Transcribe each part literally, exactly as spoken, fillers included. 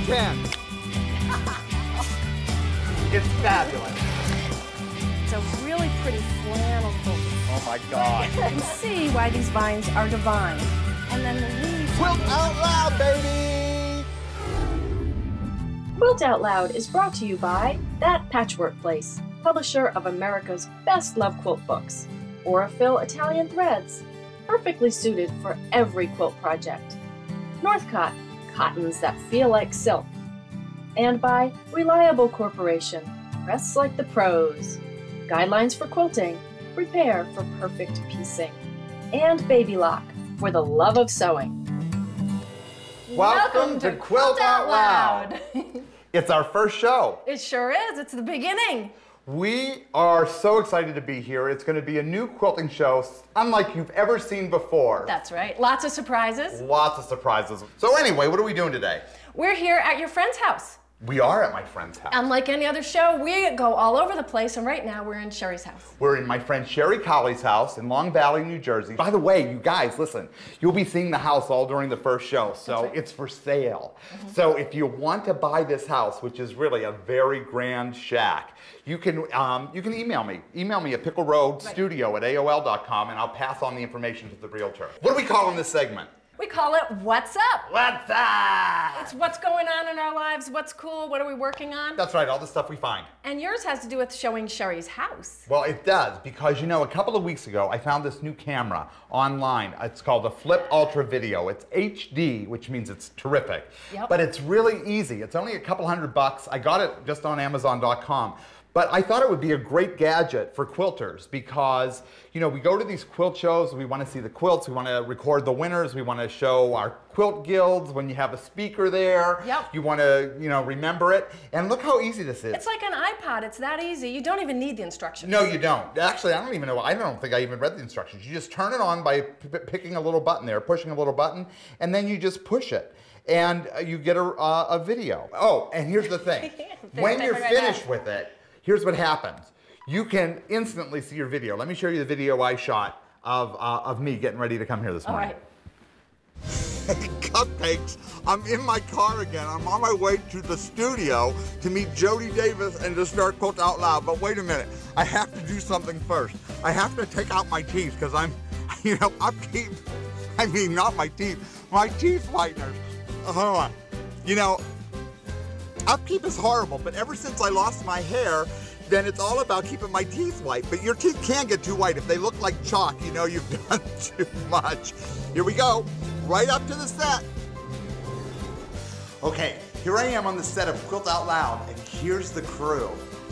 ten. It's fabulous. It's a really pretty flannel quilt. Oh my God. You can see why these vines are divine. And then the leaves. Quilt Out Loud, baby! Quilt Out Loud is brought to you by That Patchwork Place, publisher of America's best-loved quilt books. Aurifil Italian threads, perfectly suited for every quilt project. Northcott, cottons that feel like silk. And by Reliable Corporation, rests like the pros. Guidelines for quilting, prepare for perfect piecing. And Baby Lock, for the love of sewing. Welcome, Welcome to, to Quilt Out Loud. It's our first show. It sure is. It's the beginning. We are so excited to be here. It's going to be a new quilting show unlike you've ever seen before. That's right. Lots of surprises. Lots of surprises. So anyway, what are we doing today? We're here at your friend's house. We are at my friend's house. Unlike any other show, we go all over the place, and right now we're in Sherry's house. We're in my friend Sherry Colley's house in Long Valley, New Jersey. By the way, you guys, listen, you'll be seeing the house all during the first show, so right. It's for sale. Mm-hmm. So if you want to buy this house, which is really a very grand shack, you can um, you can email me. Email me at pickle road studio at A O L dot com, and I'll pass on the information to the realtor. What do we call in this segment? We call it What's Up. What's up? It's what's going on in our lives, what's cool, what are we working on? That's right, all the stuff we find. And yours has to do with showing Sherry's house. Well, it does, because you know, a couple of weeks ago, I found this new camera online. It's called the Flip Ultra Video. It's H D, which means it's terrific. Yep. But it's really easy. It's only a couple hundred bucks. I got it just on Amazon dot com. But I thought it would be a great gadget for quilters because, you know, we go to these quilt shows, we want to see the quilts, we want to record the winners, we want to show our quilt guilds when you have a speaker there. Yep. You want to, you know, remember it. And look how easy this is. It's like an iPod. It's that easy. You don't even need the instructions. No, you don't. Actually, I don't even know. I don't think I even read the instructions. You just turn it on by p picking a little button there, pushing a little button, and then you just push it. And you get a, uh, a video. Oh, and here's the thing. When you're finished with it, here's what happens. You can instantly see your video. Let me show you the video I shot of, uh, of me getting ready to come here this morning. All right. Cupcakes, I'm in my car again. I'm on my way to the studio to meet Jody Davis and to start Quilt Out Loud. But wait a minute, I have to do something first. I have to take out my teeth because I'm, you know, upkeep, I mean, not my teeth, my teeth whiteners. Hold on. You know, upkeep is horrible, but ever since I lost my hair, then it's all about keeping my teeth white. But your teeth can get too white. If they look like chalk, you know you've done too much. Here we go, right up to the set. Okay, here I am on the set of Quilt Out Loud, and here's the crew.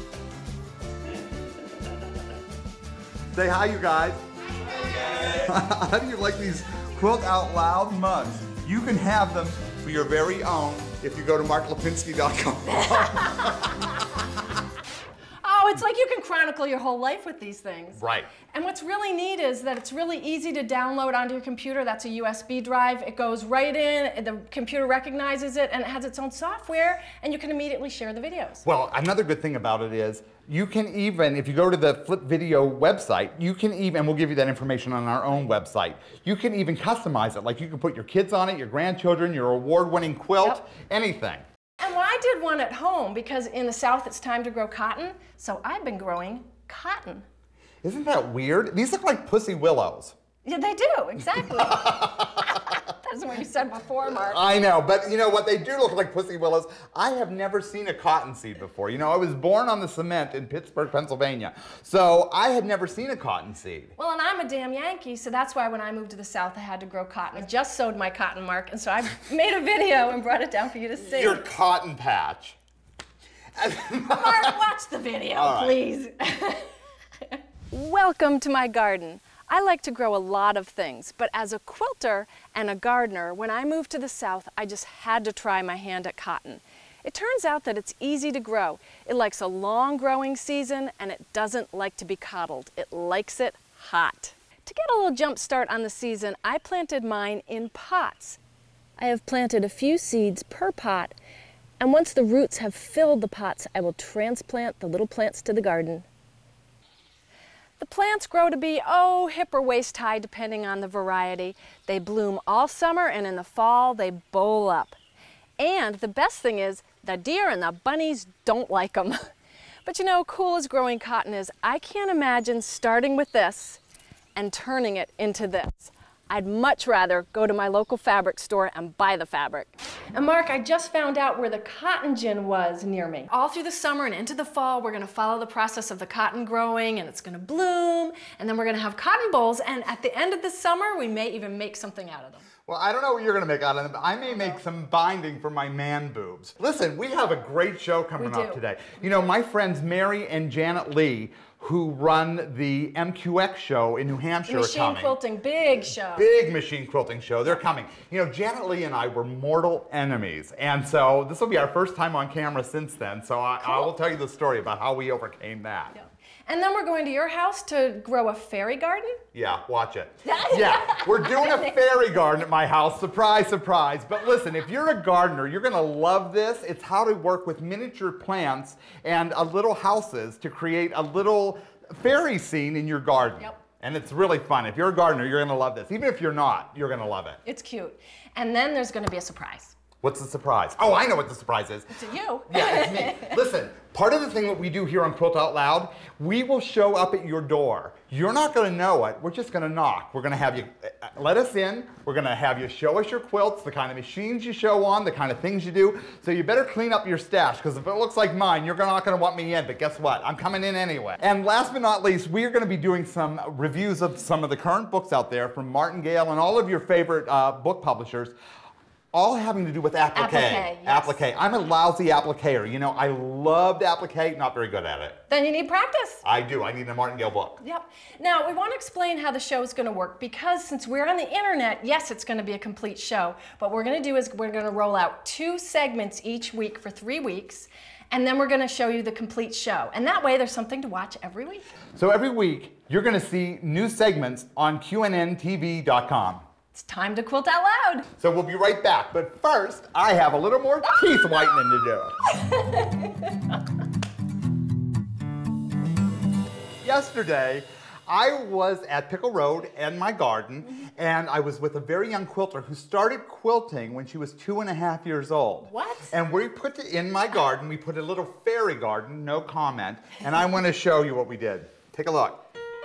Say hi, you guys. Hi. How do you like these Quilt Out Loud mugs? You can have them for your very own if you go to mark lipinski dot com. Oh, it's like you can chronicle your whole life with these things. Right. And what's really neat is that it's really easy to download onto your computer. That's a U S B drive. It goes right in, the computer recognizes it, and it has its own software, and you can immediately share the videos. Well, another good thing about it is you can even, if you go to the Flip Video website, you can even, and we'll give you that information on our own website, you can even customize it. Like you can put your kids on it, your grandchildren, your award-winning quilt, yep. Anything. And well, I did one at home because in the South it's time to grow cotton, so I've been growing cotton. Isn't that weird? These look like pussy willows. Yeah, they do, exactly. That's what you said before, Mark. I know, but you know what? They do look like pussy willows. I have never seen a cottonseed before. You know, I was born on the cement in Pittsburgh, Pennsylvania, so I had never seen a cottonseed. Well, and I'm a damn Yankee, so that's why when I moved to the South, I had to grow cotton. I just sowed my cotton, Mark, and so I made a video and brought it down for you to see. Your cotton patch. Mark, watch the video, right. Please. Welcome to my garden. I like to grow a lot of things, but as a quilter and a gardener, when I moved to the South, I just had to try my hand at cotton. It turns out that it's easy to grow. It likes a long growing season, and it doesn't like to be coddled. It likes it hot. To get a little jump start on the season, I planted mine in pots. I have planted a few seeds per pot, and once the roots have filled the pots, I will transplant the little plants to the garden. The plants grow to be, oh, hip or waist high depending on the variety. They bloom all summer, and in the fall they bowl up. And the best thing is, the deer and the bunnies don't like them. But you know, cool as growing cotton is, I can't imagine starting with this and turning it into this. I'd much rather go to my local fabric store and buy the fabric. And Mark, I just found out where the cotton gin was near me. All through the summer and into the fall, we're gonna follow the process of the cotton growing, and it's gonna bloom, and then we're gonna have cotton bolls, and at the end of the summer, we may even make something out of them. Well, I don't know what you're gonna make out of them, but I may make some binding for my man boobs. Listen, we have a great show coming up today. You know, my friends Mary and Janet Lee, who run the M Q X show in New Hampshire, are coming. Machine quilting, big show. Big machine quilting show. They're coming. You know, Janet Lee and I were mortal enemies, and so this will be our first time on camera since then. So I, cool. I will tell you the story about how we overcame that. Yeah. And then we're going to your house to grow a fairy garden? Yeah, watch it. Yeah, we're doing a fairy garden at my house. Surprise, surprise. But listen, if you're a gardener, you're gonna love this. It's how to work with miniature plants and uh, little houses to create a little fairy scene in your garden. Yep. And it's really fun. If you're a gardener, you're gonna love this. Even if you're not, you're gonna love it. It's cute. And then there's gonna be a surprise. What's the surprise? Oh, I know what the surprise is. It's you. Yeah, it's me. Listen, part of the thing that we do here on Quilt Out Loud, we will show up at your door. You're not gonna know it, we're just gonna knock. We're gonna have you uh, let us in, we're gonna have you show us your quilts, the kind of machines you show on, the kind of things you do. So you better clean up your stash, because if it looks like mine, you're not gonna want me in, but guess what? I'm coming in anyway. And last but not least, we are gonna be doing some reviews of some of the current books out there from Martingale and all of your favorite uh, book publishers. All having to do with applique. Applique, yes. Applique. I'm a lousy appliquer. You know, I loved applique, not very good at it. Then you need practice. I do. I need a Martingale book. Yep. Now, we want to explain how the show is going to work, because since we're on the internet, yes, it's going to be a complete show. What we're going to do is we're going to roll out two segments each week for three weeks, and then we're going to show you the complete show. And that way, there's something to watch every week. So every week, you're going to see new segments on Q N N T V dot com. It's time to quilt out loud. So we'll be right back. But first, I have a little more teeth whitening to do. Yesterday, I was at Pickle Road in my garden, mm-hmm. and I was with a very young quilter who started quilting when she was two and a half years old. What? And we put it in my garden, we put a little fairy garden, no comment, and I want to show you what we did. Take a look.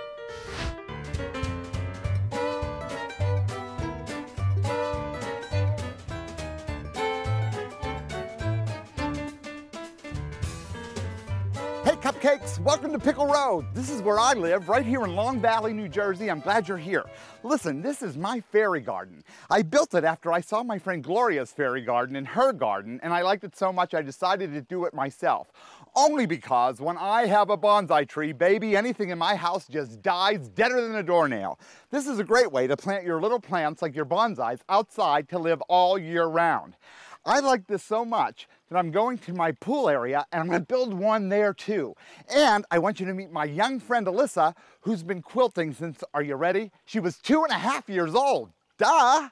Cupcakes, welcome to Pickle Road. This is where I live, right here in Long Valley, New Jersey. I'm glad you're here. Listen, this is my fairy garden. I built it after I saw my friend Gloria's fairy garden in her garden, and I liked it so much I decided to do it myself. Only because when I have a bonsai tree, baby, anything in my house just dies deader than a doornail. This is a great way to plant your little plants like your bonsais outside to live all year round. I like this so much that I'm going to my pool area and I'm going to build one there too. And I want you to meet my young friend Alyssa, who's been quilting since, are you ready? She was two and a half years old. Duh!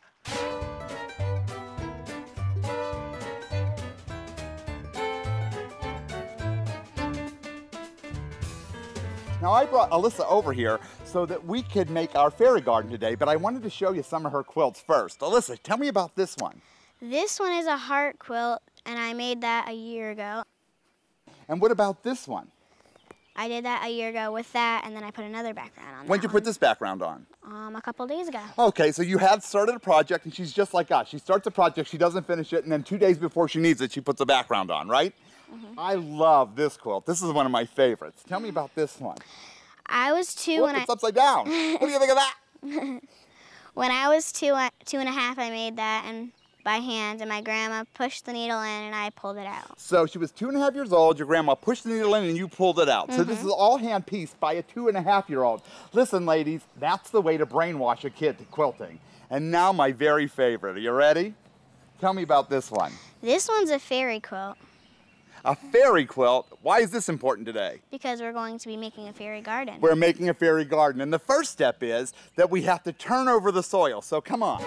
Now I brought Alyssa over here so that we could make our fairy garden today, but I wanted to show you some of her quilts first. Alyssa, tell me about this one. This one is a heart quilt, and I made that a year ago. And what about this one? I did that a year ago with that, and then I put another background on. When did you put this background on? Um, a couple days ago. Okay, so you have started a project, and she's just like us. She starts a project, she doesn't finish it, and then two days before she needs it, she puts a background on, right? Mm-hmm. I love this quilt. This is one of my favorites. Tell me about this one. I was two Look, when it's I... upside down. What do you think of that? When I was two, two and a half, I made that, and by hand, and my grandma pushed the needle in and I pulled it out. So she was two and a half years old, your grandma pushed the needle in and you pulled it out. Mm-hmm. So this is all hand pieced by a two and a half year old. Listen ladies, that's the way to brainwash a kid to quilting. And now my very favorite, are you ready? Tell me about this one. This one's a fairy quilt. A fairy quilt? Why is this important today? Because we're going to be making a fairy garden. We're making a fairy garden, and the first step is that we have to turn over the soil, so come on.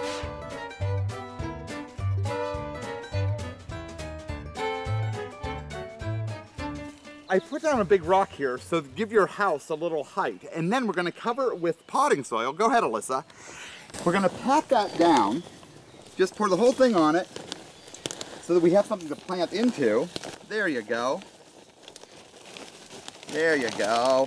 I put down a big rock here so to give your house a little height, and then we're going to cover it with potting soil. Go ahead, Alyssa. We're going to pat that down, just pour the whole thing on it, so that we have something to plant into. There you go. There you go.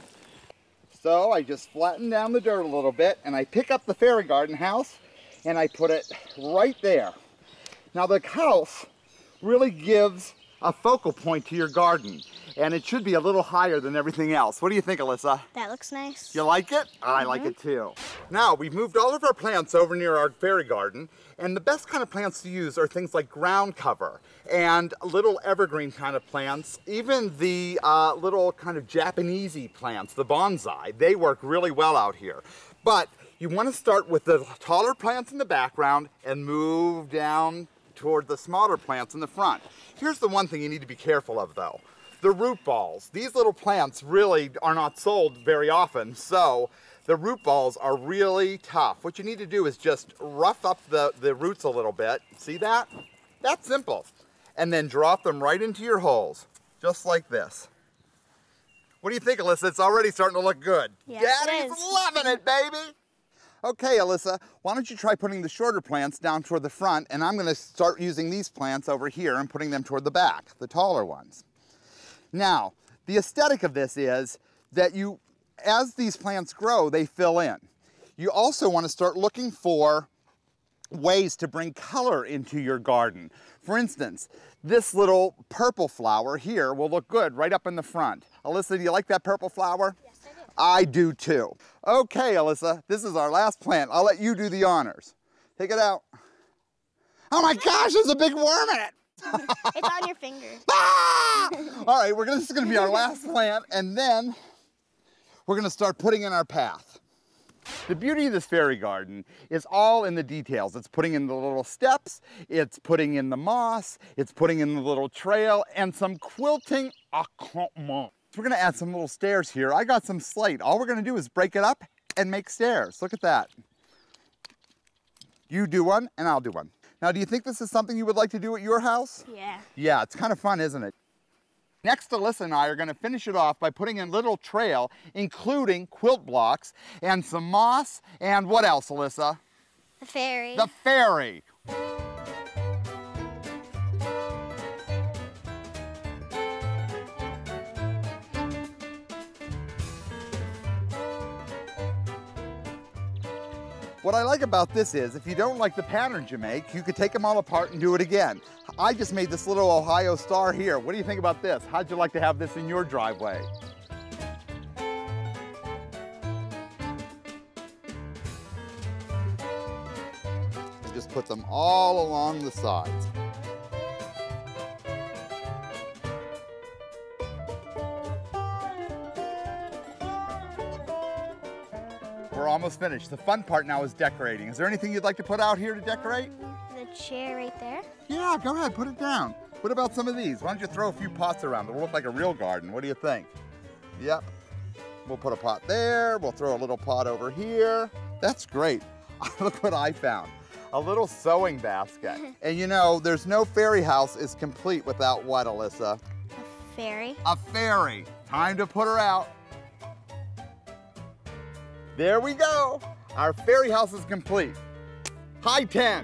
So I just flatten down the dirt a little bit, and I pick up the fairy garden house, and I put it right there. Now the house really gives a focal point to your garden, and it should be a little higher than everything else. What do you think, Alyssa? That looks nice. You like it? Mm-hmm. I like it too. Now, we've moved all of our plants over near our fairy garden, and the best kind of plants to use are things like ground cover and little evergreen kind of plants. Even the uh, little kind of Japanesey plants, the bonsai, they work really well out here. But you want to start with the taller plants in the background and move down toward the smaller plants in the front. Here's the one thing you need to be careful of though. The root balls. These little plants really are not sold very often, so the root balls are really tough. What you need to do is just rough up the, the roots a little bit. See that? That's simple. And then drop them right into your holes, just like this. What do you think, Alyssa? It's already starting to look good. Yes, Daddy's it is. loving it, baby. Okay, Alyssa, why don't you try putting the shorter plants down toward the front, and I'm gonna start using these plants over here and putting them toward the back, the taller ones. Now, the aesthetic of this is that you, as these plants grow, they fill in. You also want to start looking for ways to bring color into your garden. For instance, this little purple flower here will look good right up in the front. Alyssa, do you like that purple flower? Yes, I do. I do too. Okay, Alyssa, this is our last plant. I'll let you do the honors. Take it out. Oh my gosh, there's a big worm in it. It's on your finger. Ah! All right, we're gonna, this is gonna be our last plant, and then we're gonna start putting in our path. The beauty of this fairy garden is all in the details. It's putting in the little steps, it's putting in the moss, it's putting in the little trail, and some quilting accoutrement. We're gonna add some little stairs here. I got some slate. All we're gonna do is break it up and make stairs. Look at that. You do one, and I'll do one. Now, do you think this is something you would like to do at your house? Yeah. Yeah, it's kind of fun, isn't it? Next, Alyssa and I are going to finish it off by putting in a little trail, including quilt blocks and some moss, and what else, Alyssa? The fairy. The fairy. What I like about this is, if you don't like the patterns you make, you could take them all apart and do it again. I just made this little Ohio star here. What do you think about this? How'd you like to have this in your driveway? And just put them all along the sides. We're almost finished. The fun part now is decorating. Is there anything you'd like to put out here to decorate? The chair right there. Yeah, go ahead, put it down. What about some of these? Why don't you throw a few pots around? It'll look like a real garden. What do you think? Yep. We'll put a pot there. We'll throw a little pot over here. That's great. Look what I found. A little sewing basket. And you know, there's no fairy house is complete without what, Alyssa? A fairy. A fairy. Time to put her out. There we go. Our fairy house is complete. High ten.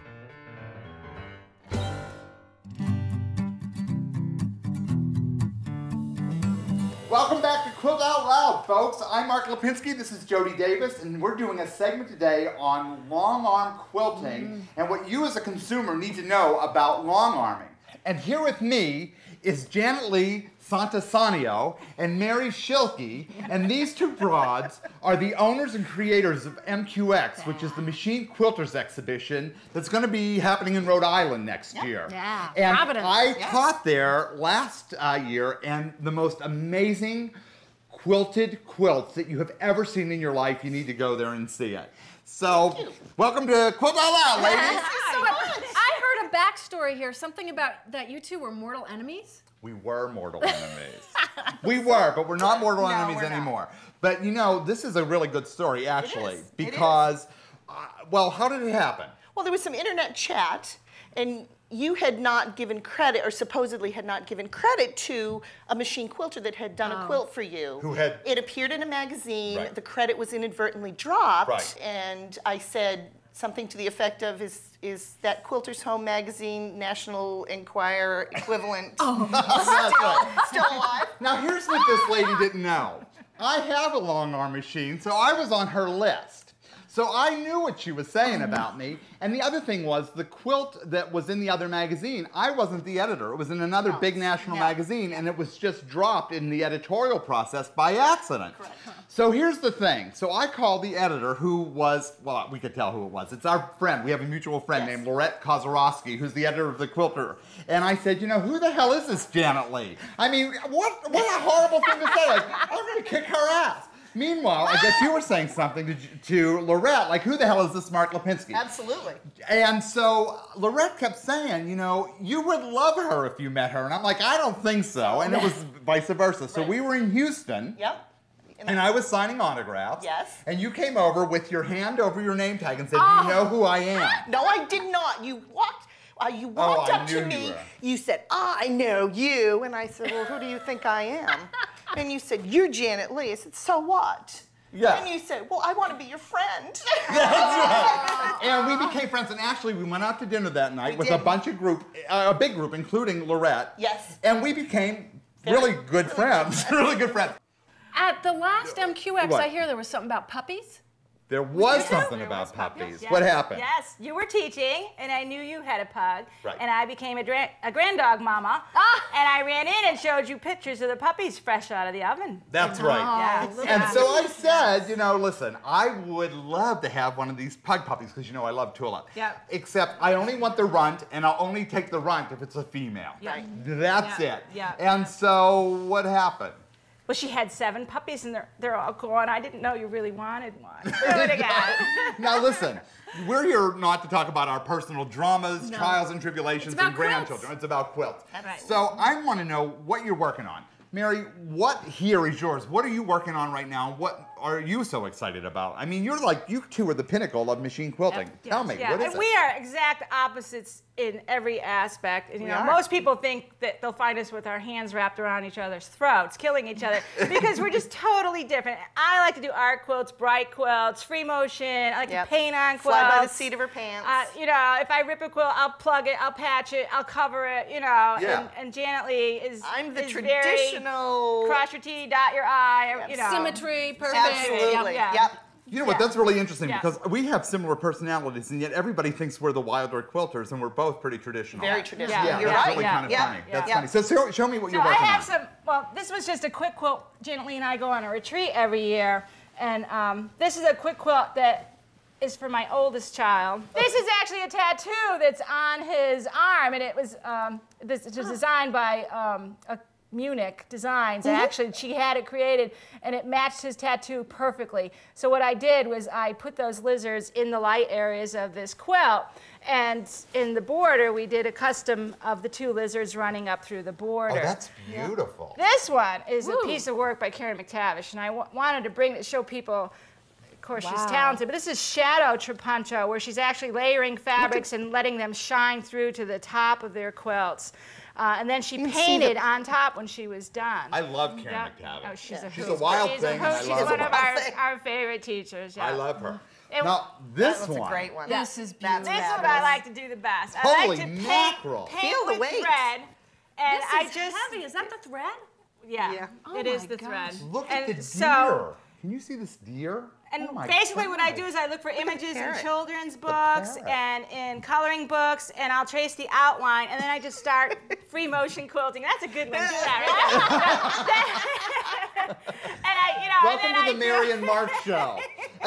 Welcome back to Quilt Out Loud, folks. I'm Mark Lipinski, this is Jody Davis, and we're doing a segment today on long arm quilting mm. and what you as a consumer need to know about long arming. And here with me is Janet Lee Santasanio and Mary Schilke, and these two broads are the owners and creators of M Q X, which is the Machine Quilters exhibition that's going to be happening in Rhode Island next yep. year. Yeah, and Providence. I yes. taught there last uh, year, and the most amazing quilted quilts that you have ever seen in your life. You need to go there and see it. So, welcome to Quilt Out Loud, ladies. So, I heard a backstory here, something about that you two were mortal enemies. We were mortal enemies. We were, but we're not mortal no, enemies we're anymore. Not. But you know, this is a really good story, actually, it is. because, it is. Uh, well, how did it happen? Well, there was some internet chat, and you had not given credit, or supposedly had not given credit to a machine quilter that had done oh. a quilt for you. Who had? It appeared in a magazine. Right. The credit was inadvertently dropped, right. and I said, something to the effect of, is is that Quilter's Home magazine National Enquirer equivalent Oh. Still, still alive? Now here's what this lady didn't know. I have a long arm machine, so I was on her list. So I knew what she was saying about me. And the other thing was, the quilt that was in the other magazine, I wasn't the editor. It was in another No. big national Yeah. magazine, and it was just dropped in the editorial process by accident. Correct. So here's the thing. So I called the editor, who was, well, we could tell who it was. It's our friend. We have a mutual friend Yes. named Lorette Kozorowski, who's the editor of the Quilter. And I said, you know, who the hell is this Janet Lee? I mean, what, what a horrible thing to say. Like, I'm going to kick her ass. Meanwhile, I guess you were saying something to, to Lorette, like, who the hell is this Mark Lipinski? Absolutely. And so Lorette kept saying, you know, you would love her if you met her. And I'm like, I don't think so. And it was vice versa. So Right. we were in Houston. Yep. And I was signing autographs. Yes. And you came over with your hand over your name tag and said, Oh. you know who I am. No, I did not. You walked. Uh, you walked Oh, I up knew to you me. were. You said, "I know you," and I said, "Well, who do you think I am?" And you said, "You're Janet Lee." I said, "So what?" Yeah. And you said, "Well, I want to be your friend." That's right. And we became friends. And actually, we went out to dinner that night We with did. a bunch of group, uh, a big group, including Lorette. Yes. And we became really good friends. really good friends. At the last M Q X, What? I hear there was something about puppies. There was There something was about puppies. puppies. Yes. What happened? Yes, you were teaching, and I knew you had a pug, Right. and I became a, dra- a grand dog mama, Ah. and I ran in and showed you pictures of the puppies fresh out of the oven. That's right. Yeah. And so I said, you know, listen, I would love to have one of these pug puppies because, you know, I love Tulip. Yeah. Except I only want the runt, and I'll only take the runt if it's a female. Yeah. That's Yeah. it. Yeah. And so what happened? Well, she had seven puppies, and they're, they're all gone. I didn't know you really wanted one. There we go. Now listen, we're here not to talk about our personal dramas, trials and tribulations, It's about and grandchildren. quilts. It's about quilts. That's right. So I want to know what you're working on. Mary, what here is yours? What are you working on right now? What are you so excited about? I mean, you're like, you two are the pinnacle of machine quilting. Tell me, Yeah, what is and it? we are exact opposites in every aspect. And, you We know, are. most people think that they'll find us with our hands wrapped around each other's throats, killing each other, because we're just totally different. I like to do art quilts, bright quilts, free motion. I like Yep. to paint on quilts. Fly by the seat of her pants. Uh, you know, if I rip a quilt, I'll plug it, I'll patch it, I'll cover it. You know, Yeah. and, and Janet Lee is I'm the is traditional. very cross your T, dot your I. Yep. You know, Symmetry, perfect. Absolutely. Yeah. Yep. You know what, Yeah. that's really interesting Yeah. because we have similar personalities and yet everybody thinks we're the Wilder quilters and we're both pretty traditional. Very traditional. Yeah, You're that's right. really yeah, kind of yeah, funny. yeah. That's Yeah. funny. So show, show me what So you're I working have on. some, well, this was just a quick quilt. Janet Lee and I go on a retreat every year. And um, this is a quick quilt that is for my oldest child. This is actually a tattoo that's on his arm. And it was, um, this it was designed by um, a Munich Designs. And actually, she had it created, and it matched his tattoo perfectly. So what I did was I put those lizards in the light areas of this quilt, and in the border, we did a custom of the two lizards running up through the border. Oh, that's beautiful. This one is Woo. a piece of work by Karen McTavish, and I w wanted to bring it, show people. Of course, she's Wow. talented, but this is shadow trapunto, where she's actually layering fabrics and letting them shine through to the top of their quilts. Uh, and then she can see painted the- on top when she was done. I love Karen Yeah. McTavish. Oh, she's Yeah. a She's hoot. a wild she's thing, A and hoot. I She's love one her. of our, Wild thing. our favorite teachers. Yeah. I love her. It- Now, this That was one. a great one. This is That's This is what fabulous. I like to do the best. I Holy like to paint, mackerel. paint Feel the with weight. thread, and This I is just heavy. Is that the thread? yeah, Yeah. Oh it is my the gosh. thread. Look and at the deer. So, Can you see this deer? And Oh my basically what I God. do is I look for images in parrot. children's books parrot. and in coloring books, and I'll trace the outline, and then I just start free motion quilting. That's a good one. Do that, right? and I, you know, Welcome and then to I the do- Mary and Mark show.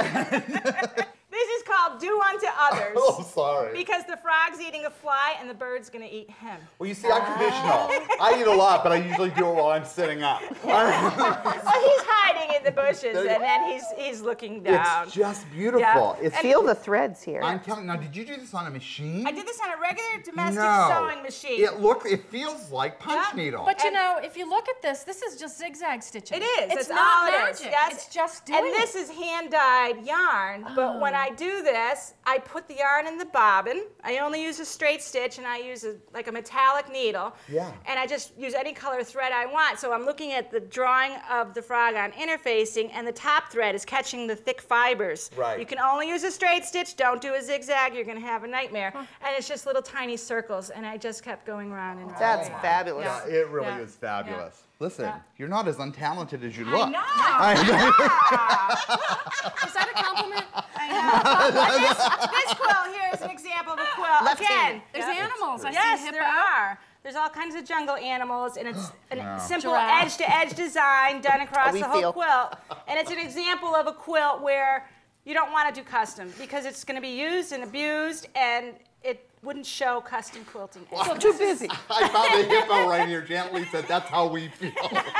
This is called do unto others. Oh, sorry. Because the frog's eating a fly and the bird's gonna eat him. Well, you see, I'm traditional. I eat a lot, but I usually do it while I'm sitting up. Well, he's hiding in the bushes, There you- and then he's he's looking down. It's just beautiful. Yeah. It's Feel the threads here. I'm telling. Now, did you do this on a machine? I did this on a regular domestic no. sewing machine. It look. It feels like punch Yeah. needle. But you And- know, if you look at this, this is just zigzag stitching. It is. It's That's not all it magic. is. Yes. It's just doing And this is hand-dyed yarn. But when I do this, I put the yarn in the bobbin. I only use a straight stitch, and I use a, like a metallic needle. Yeah. And I just use any color thread I want. So I'm looking at the drawing of the frog on interfacing, quilting, and the top thread is catching the thick fibers. Right. You can only use a straight stitch. Don't do a zigzag. You're going to have a nightmare. And it's just little tiny circles, and I just kept going round and round. That's and round. fabulous. Yeah, it really Yeah. is fabulous. Yeah. Listen, Yeah. you're not as untalented as you I look. know. I Is that a compliment? I know. But this, this quilt here is an example of a quilt. Left-handed. Again, There's animals. I yes, see a hippo. there are. There's all kinds of jungle animals, and it's a Wow. simple Giraffe. edge-to-edge design done across We the whole feel. quilt. And it's an example of a quilt where you don't want to do custom because it's going to be used and abused, and it wouldn't show custom quilting. I'm too busy. I found a hippo right here. Janet Lee said that's how we feel.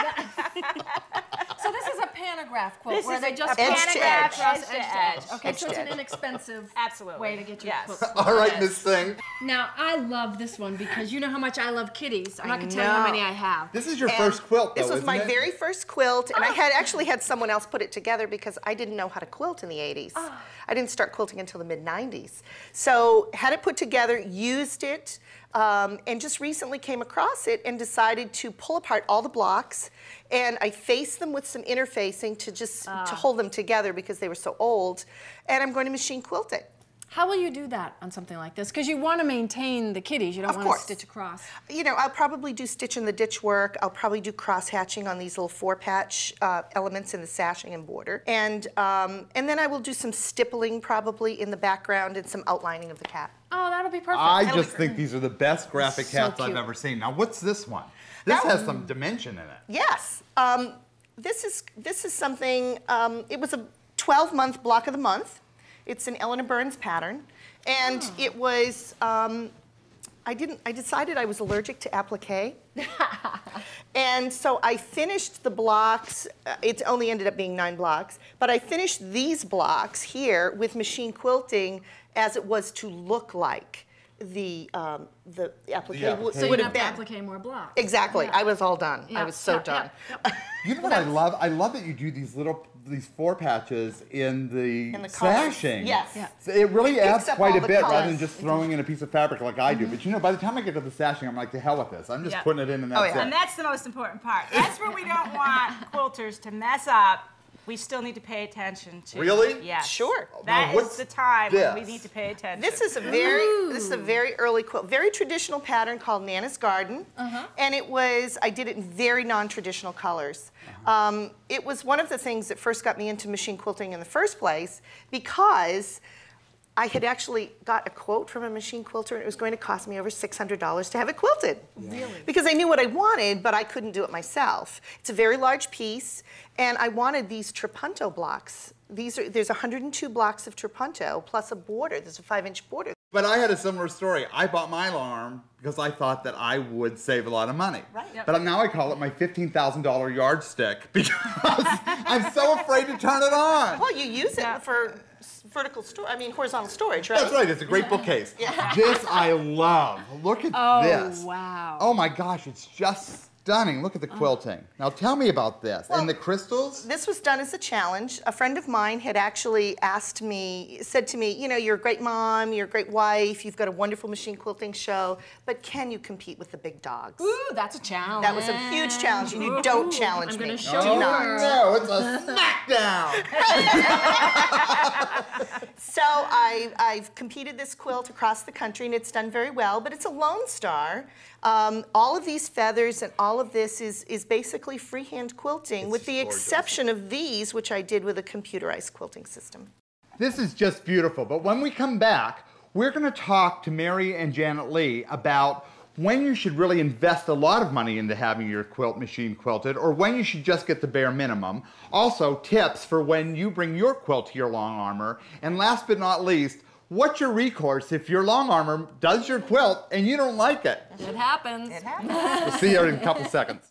So this is a pantograph quilt This where is they a- just a cut Edge to across edge. edge Edge to to edge. edge. Okay, Edge so to it's an edge. inexpensive Absolutely. way to get your Yes. quilt. All right, Miss Thing. Now I love this one because you know how much I love kitties. I'm not gonna tell you know. how many I have. This is your And first quilt, though, This was isn't my it? very first quilt, and I had actually had someone else put it together because I didn't know how to quilt in the eighties. I didn't start quilting until the mid nineties. So had it put together, used it, um, and just recently came across it and decided to pull apart all the blocks, and I faced them with some interfacing to just to hold them together because they were so old, and I'm going to machine quilt it. How will you do that on something like this? Because you want to maintain the kitties. You don't Of want to course. stitch across. You know, I'll probably do stitch in the ditch work. I'll probably do cross hatching on these little four patch uh, elements in the sashing and border. And, um, and then I will do some stippling probably in the background and some outlining of the cat. Oh, that'll be perfect. I That'll be just think these are the best graphic So cats I've cute. ever seen. Now, what's this one? This That has some dimension in it. Yes. Um, this is this is something. Um, it was a twelve month block of the month. It's an Eleanor Burns pattern, and it was. Um, I didn't. I decided I was allergic to applique, and so I finished the blocks. Uh, it only ended up being nine blocks, but I finished these blocks here with machine quilting as it was to look like the um, the applique The would, applique. So you would have have to been. applique more blocks. Exactly. I was all done. I Yeah, was so yeah, done. yeah, You know what I love? I love that you do these little, these four patches in the, In the colors. sashing. Yes. Yeah. So it really adds up quite all a the bit rather colors. than just throwing in a piece of fabric like I do. But you know, by the time I get to the sashing, I'm like, to hell with this. I'm just Yeah. putting it in and that's Oh, yeah. it. And that's the most important part. That's where we don't want quilters to mess up. We still need to pay attention to. Really? Yes. Sure. That Now, is what's the time when we this? need to pay attention. This is a very this is a very early quilt, very traditional pattern called Nana's Garden, and it was I did it in very non-traditional colors. Um, it was one of the things that first got me into machine quilting in the first place because I had actually got a quote from a machine quilter, and it was going to cost me over six hundred dollars to have it quilted. Really? Because I knew what I wanted, but I couldn't do it myself. It's a very large piece, and I wanted these trapunto blocks. These are there's one hundred two blocks of trapunto plus a border. There's a five-inch border. But I had a similar story. I bought my alarm because I thought that I would save a lot of money. Right. Yep. But now I call it my fifteen thousand dollar yardstick because I'm so afraid to turn it on. Well, you use it for s- vertical store. I mean horizontal storage, right? That's right. It's a great bookcase. This I love. Look at Oh, this. wow. Oh my gosh, it's just stunning. Look at the quilting. Now tell me about this. Well, and the crystals? This was done as a challenge. A friend of mine had actually asked me, said to me, you know, you're a great mom, you're a great wife, you've got a wonderful machine quilting show, but can you compete with the big dogs? Ooh, that's a challenge. That was a huge challenge, and you don't challenge I'm me. gonna Do show Oh not. no, it's a smackdown. So I, I've competed this quilt across the country, and it's done very well, but it's a Lone Star. Um, all of these feathers and all of this is, is basically freehand quilting, with the gorgeous. exception of these, which I did with a computerized quilting system. This is just beautiful. But when we come back, we're going to talk to Mary and Janet Lee about when you should really invest a lot of money into having your quilt machine quilted, or when you should just get the bare minimum. Also, tips for when you bring your quilt to your long armor. And last but not least, what's your recourse if your long armor does your quilt and you don't like it? It happens. It happens. We'll see you in a couple seconds.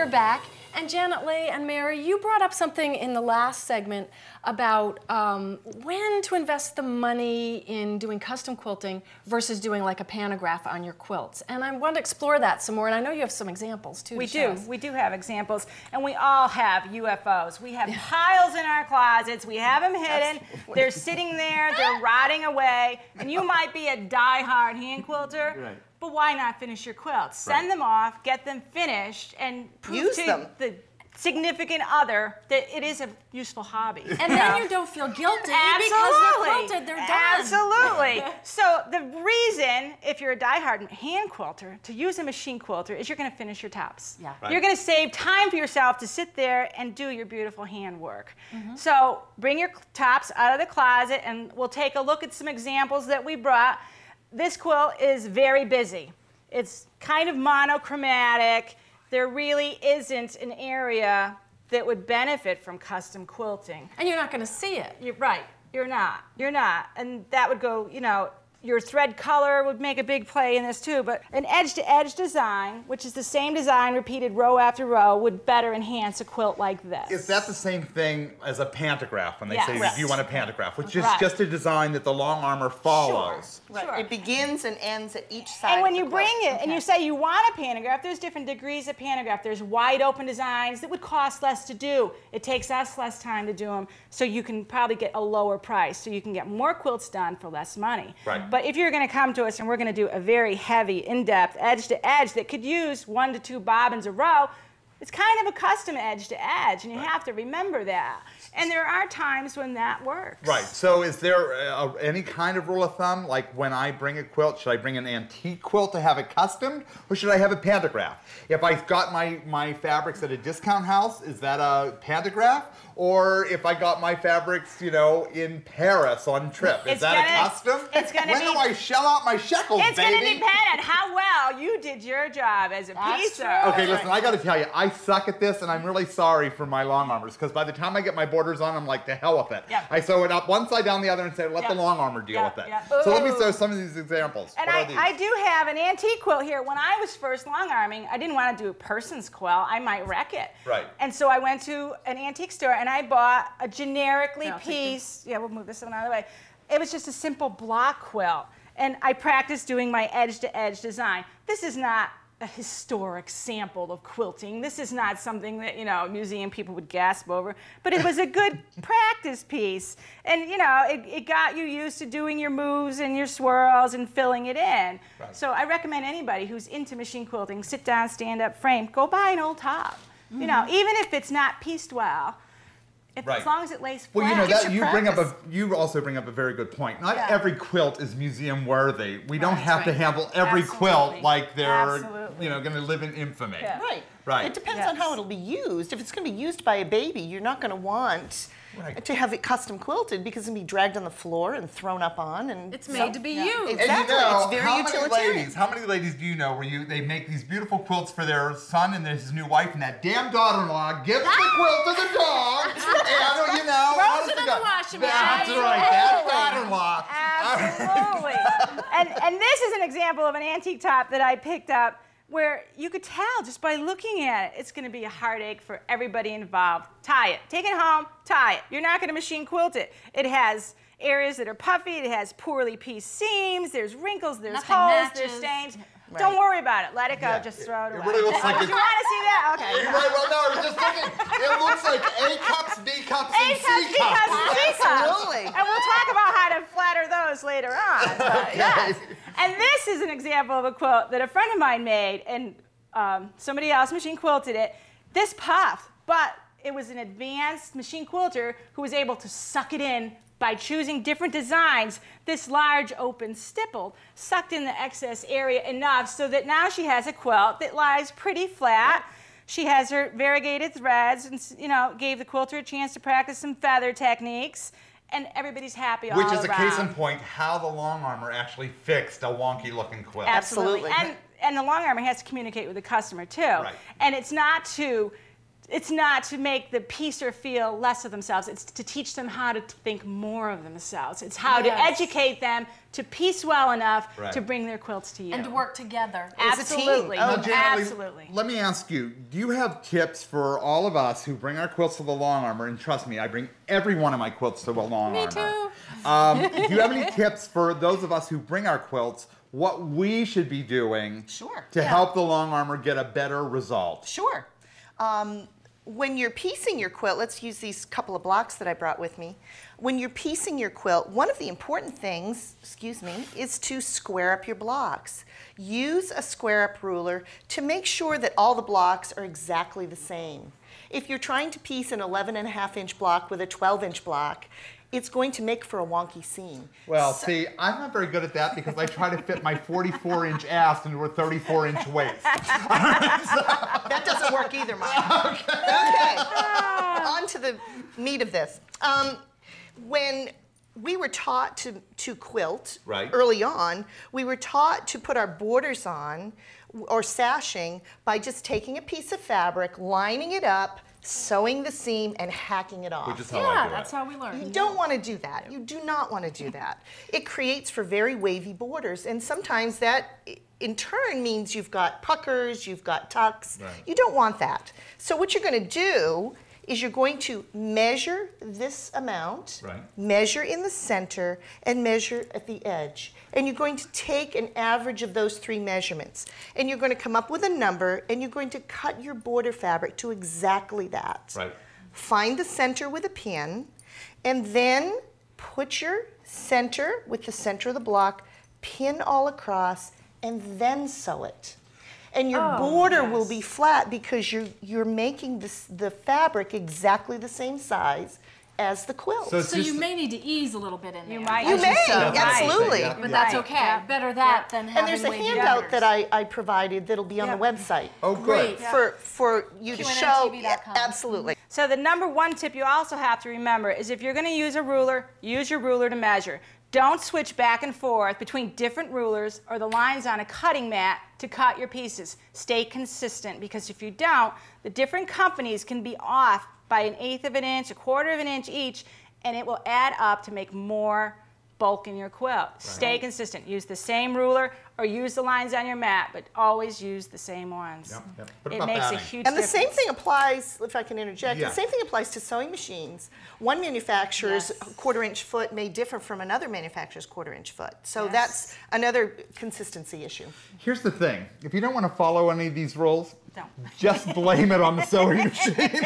we're back. And Janet Leigh and Mary, you brought up something in the last segment about um, when to invest the money in doing custom quilting versus doing like a pantograph on your quilts. And I want to explore that some more, and I know you have some examples too. We to show do, us. we do have examples, and we all have U F Os. We have piles in our closets, we have them hidden, they're sitting there, they're rotting away, and you might be a die-hard hand quilter. Right. But why not finish your quilts? Send right. them off, get them finished, and prove Use to them. the significant other that it is a useful hobby. And then know? you don't feel guilty Absolutely. because they're quilted, they're done. Absolutely. So the reason, if you're a die-hard hand quilter, to use a machine quilter is you're going to finish your tops. Yeah. Right. You're going to save time for yourself to sit there and do your beautiful hand work. Mm-hmm. So bring your tops out of the closet, and we'll take a look at some examples that we brought. This quilt is very busy. It's kind of monochromatic. There really isn't an area that would benefit from custom quilting. And you're not going to see it. You're right. You're not. You're not. And that would go, you know, your thread color would make a big play in this too, but an edge-to-edge design, which is the same design repeated row after row, would better enhance a quilt like this. Is that the same thing as a pantograph when they Yes. say, Correct. do you want a pantograph, which is Right. just a design that the long armor follows? Right. Sure. It begins and ends at each side. And when of the you bring quilt. it and you say you want a pantograph, there's different degrees of pantograph. There's wide open designs that would cost less to do. It takes us less time to do them, so you can probably get a lower price, so you can get more quilts done for less money. Right. But if you're going to come to us and we're going to do a very heavy, in-depth, edge-to-edge that could use one to two bobbins a row, it's kind of a custom edge-to-edge, and you Right. have to remember that. And there are times when that works. Right, so is there uh, any kind of rule of thumb, like when I bring a quilt, should I bring an antique quilt to have it customed, or should I have a pantograph? If I got my, my fabrics at a discount house, is that a pantograph? Or if I got my fabrics, you know, in Paris on trip, is It's that gonna- a custom? it's gonna when be- do I shell out my shekels, It's baby? going to depend on how well you did your job as a That's piecer. true. Okay, listen, I gotta tell you, I suck at this, and I'm really sorry for my long armors, because by the time I get my borders on, I'm like, to hell with it. Yep. I sew it up one side down the other and say, let Yep. the long armor deal Yep, with it. yep. So let me Ooh. show some of these examples. And What I, are these? I do have an antique quilt here. When I was first long arming, I didn't want to do a person's quilt. I might wreck it. Right. And so I went to an antique store and I bought a generically Yeah, I'll take piece. Yeah, we'll move this one out of the way. It was just a simple block quilt. And I practiced doing my edge-to-edge design. This is not a historic sample of quilting. This is not something that, you know, museum people would gasp over, but it was a good practice piece. And, you know, it, it got you used to doing your moves and your swirls and filling it in. Right. So I recommend anybody who's into machine quilting, sit down, stand up, frame, go buy an old top. Mm-hmm. You know, even if it's not pieced well, if, Right. as long as it lays flat. Well, you know, Get that your you bring up a, practice. you also bring up a very good point. Not Yeah. every quilt is museum worthy. We don't Right. have to Right. handle every Absolutely. quilt like they're, Absolutely. you know, going to live in infamy. Yeah. Right. Right. It depends Yes. on how it'll be used. If it's going to be used by a baby, you're not going to want Right. to have it custom quilted because it's going to be dragged on the floor and thrown up on. And It's made to be used. And Exactly. you know, It's very how utilitarian. many ladies, how many ladies do you know where you they make these beautiful quilts for their son and his new wife, and that damn daughter-in-law gives the quilt to the dog, and you know, Throws honest it to in the God, washing that's machine. right, that daughter-in-law. Absolutely. and, and this is an example of an antique top that I picked up where you could tell just by looking at it, it's going to be a heartache for everybody involved. Tie it. Take it home, tie it. You're not going to machine quilt it. It has areas that are puffy. It has poorly pieced seams. There's wrinkles. There's Nothing holes. There's matches. stains. Right. Don't worry about it. Let it go. Yeah, Just it- throw it it away. really looks like oh, it's- you want to see that? Okay. You're right, well, no, I was just thinking, it looks like A cups, B cups, A and cups, C B cups, and C cups. Absolutely. And we'll talk about how to flatter those later on. But, yes. And this is an example of a quilt that a friend of mine made, and um, somebody else machine quilted it. This puffed, but it was an advanced machine quilter who was able to suck it in by choosing different designs. This large open stipple sucked in the excess area enough so that now she has a quilt that lies pretty flat. She has her variegated threads and, you know, gave the quilter a chance to practice some feather techniques, and everybody's happy all Which around. is a case in point how the long armor actually fixed a wonky looking quilt. Absolutely. Absolutely. And, and the long armor has to communicate with the customer too. Right. And it's not to it's not to make the piecer feel less of themselves. It's to teach them how to think more of themselves. It's how Yes. to educate them to piece well enough Right. to bring their quilts to you. And to work together. As a team. Absolutely. Oh, Now, Janet Lee, Absolutely. let me ask you, do you have tips for all of us who bring our quilts to the Long Armor? And trust me, I bring every one of my quilts to the Long Me Armor. too. Um, do you have any tips for those of us who bring our quilts, what we should be doing Sure. to Yeah. help the Long Armor get a better result? Sure. Um, when you're piecing your quilt, let's use these couple of blocks that I brought with me. When you're piecing your quilt, one of the important things, excuse me, is to square up your blocks. Use a square up ruler to make sure that all the blocks are exactly the same. If you're trying to piece an eleven and a half inch block with a twelve inch block, it's going to make for a wonky seam. Well, So- see, I'm not very good at that because I try to fit my forty-four inch ass into a thirty-four inch waist. That doesn't work either, Mike. Okay. On to the meat of this. Um, when we were taught to, to quilt Right. early on, we were taught to put our borders on or sashing by just taking a piece of fabric, lining it up, sewing the seam, and hacking it off. Which is how I Yeah, do that's it. how we learn. You don't want to do that. You do not want to do that. It creates for very wavy borders, and sometimes that i- in turn means you've got puckers, you've got tucks. Right. You don't want that. So what you're going to do is you're going to measure this amount, Right. measure in the center, and measure at the edge. And you're going to take an average of those three measurements. And you're going to come up with a number, and you're going to cut your border fabric to exactly that. Right. Find the center with a pin, and then put your center with the center of the block, pin all across, and then sew it. And your Oh, border will yes. be flat because you're, you're making this, the fabric exactly the same size as the quilt. So it's So you just- may need to ease a little bit in there. You might. You as may, sew. absolutely. Yeah. But that's Right, okay. yeah. Better that Yeah. than having And there's a wavy handout borders. that I, I provided that'll be on the Yeah. website Oh, good. Great. for, for you to Q N N show. T V dot com. Yeah, absolutely. So the number one tip you also have to remember is if you're going to use a ruler, use your ruler to measure. Don't switch back and forth between different rulers or the lines on a cutting mat to cut your pieces. Stay consistent, because if you don't, the different companies can be off by an eighth of an inch, a quarter of an inch each, and it will add up to make more bulk in your quilt. Stay consistent. Use the same ruler or use the lines on your mat, but always use the same ones. Yep, yep. What It about makes a batting? huge And the difference. same thing applies, if I can interject, Yeah. the same thing applies to sewing machines. One manufacturer's Yes. quarter inch foot may differ from another manufacturer's quarter inch foot. So Yes. that's another consistency issue. Here's the thing. If you don't want to follow any of these rules, Don't. just blame it on the sewing machine.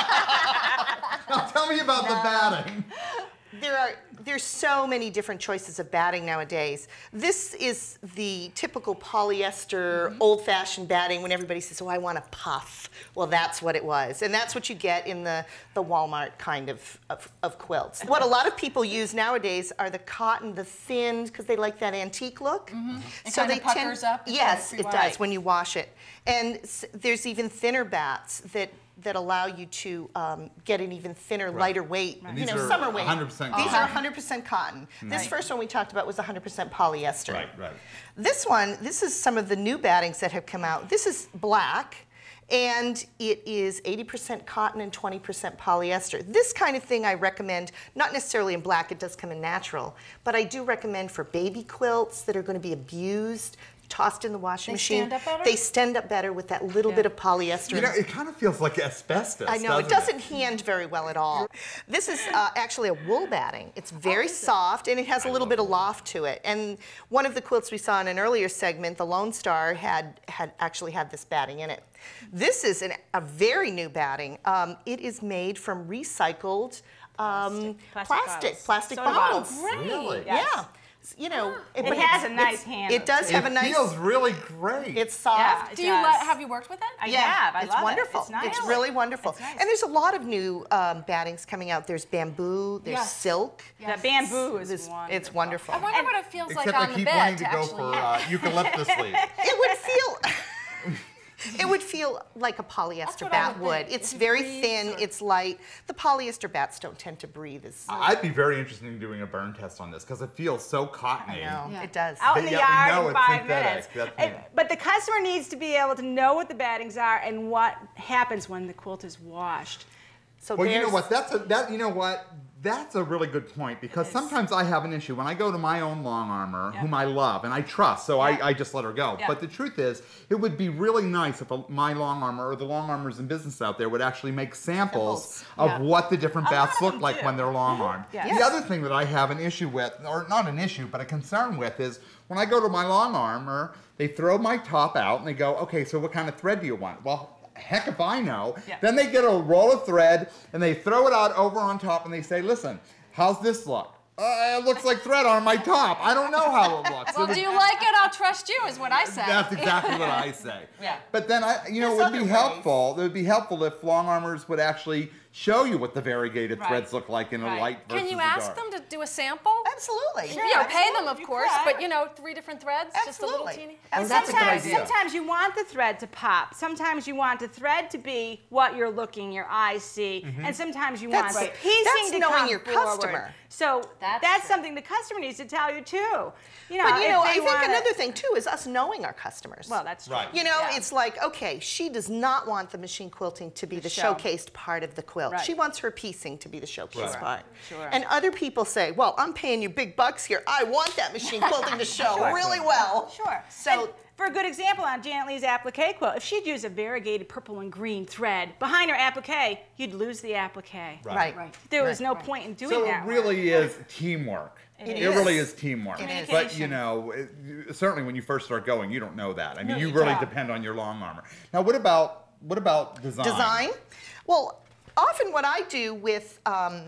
Now tell me about the batting. There are there's so many different choices of batting nowadays. This is the typical polyester, old-fashioned batting when everybody says, oh, I want a puff. Well, that's what it was. And that's what you get in the, the Walmart kind of, of, of quilts. What a lot of people use nowadays are the cotton, the thin, because they like that antique look. It kinda puckers up if Yes, it's it does right. when you wash it. And s- there's even thinner bats that that allow you to um, get an even thinner, lighter weight, you These know, are summer weight. one hundred percent These cotton. are one hundred percent cotton. This first one we talked about was one hundred percent polyester. Right, right. This one, this is some of the new battings that have come out. This is black, and it is eighty percent cotton and twenty percent polyester. This kind of thing I recommend, not necessarily in black, it does come in natural, but I do recommend for baby quilts that are going to be abused, tossed in the washing They machine. stand up better? They stand up better with that little bit of polyester. You know, it kind of feels like asbestos. I know, it doesn't doesn't hand very well at all. This is uh, actually a wool batting. It's very soft, and it has a little bit of loft to it. And one of the quilts we saw in an earlier segment, the Lone Star, had, had actually had this batting in it. This is an, a very new batting. Um, it is made from recycled um, Plastic plastic, bottles. plastic Soda bottles. bottles. Really? Yes. Yeah. You know, It but has it's- a nice it's- handle, It does too. have a It nice. feels really great. It's soft. Yeah, it Do you does. let, have you worked with it? I Yeah, have. I it's love wonderful. it. It's nice. It's really wonderful. It's nice. And there's a lot of new um, battings coming out. There's bamboo, there's Yes. silk. The bamboo is It's, wonderful. it's wonderful. I wonder what it feels Except like I on the keep bed wanting to to go actually for use. uh, eucalyptus leaves. It would feel It would feel like a polyester what I bat would would. think. It's It very breathes thin, or- it's light. The polyester bats don't tend to breathe as I'd be very interested in doing a burn test on this because it feels so cottony. No, Yeah. it does. Out in the Yeah, we yard know in it's five synthetic. minutes. That's It- me. but the customer needs to be able to know what the battings are and what happens when the quilt is washed. So Well, you know there's- what? That's a that. You know what? That's a really good point because sometimes I have an issue when I go to my own long armor, Yeah. whom I love and I trust, so Yeah. I, I just let her go. Yeah. But the truth is, it would be really nice if a, my long armor or the long armors in business out there would actually make samples, Samples. of Yeah. what the different A lot bats of look them like do. when they're long armed. Yes. The other thing that I have an issue with, or not an issue, but a concern with, is when I go to my long armor, they throw my top out and they go, okay, so what kind of thread do you want? Well, heck if I know. Yeah. Then they get a roll of thread and they throw it out over on top and they say, listen, how's this look? Uh, it looks like thread on my top. I don't know how it looks. Well, And do it- you like it? I'll trust you, is what I say. That's exactly what I say. Yeah. But then I, you know, There's it would be other ways. helpful. It would be helpful if long armors would actually show you what the variegated Right. threads look like in a Right. light versus Can you a ask dark. them to do a sample? Absolutely. You know, pay them, absolutely. of You course, could. but you know, three different threads, just a little Absolutely. teeny. Oh, And that's a good sometimes, idea. sometimes you want the thread to pop. Sometimes you want the thread to be what you're looking, your eyes see, Mm-hmm. and sometimes you That's want right. the piecing That's to knowing come your forward. customer. So That's that's, true. something the customer needs to tell you too. You know, But you if know, they I think wanna- another thing too is us knowing our customers. Well, that's true. Right. You know, Yeah. it's like, okay, she does not want the machine quilting to be the, show. showcased part of the quilt. Right. She wants her piecing to be the showcase Right. part. Sure. And other people say, well, I'm paying you big bucks here. I want that machine quilting to show Sure. really well. Sure. So And for a good example on Janet Lee's applique quilt, if she'd use a variegated purple and green thread behind her applique, you'd lose the applique. right. Right. There was Right. no point in doing So that. it really is teamwork. It It really is. is teamwork. It is. But you know, it, you- certainly when you first start going, you don't know that. I mean, No, you you really don't. depend on your long armor. Now, what about what about design? Design? Well, often what I do with um,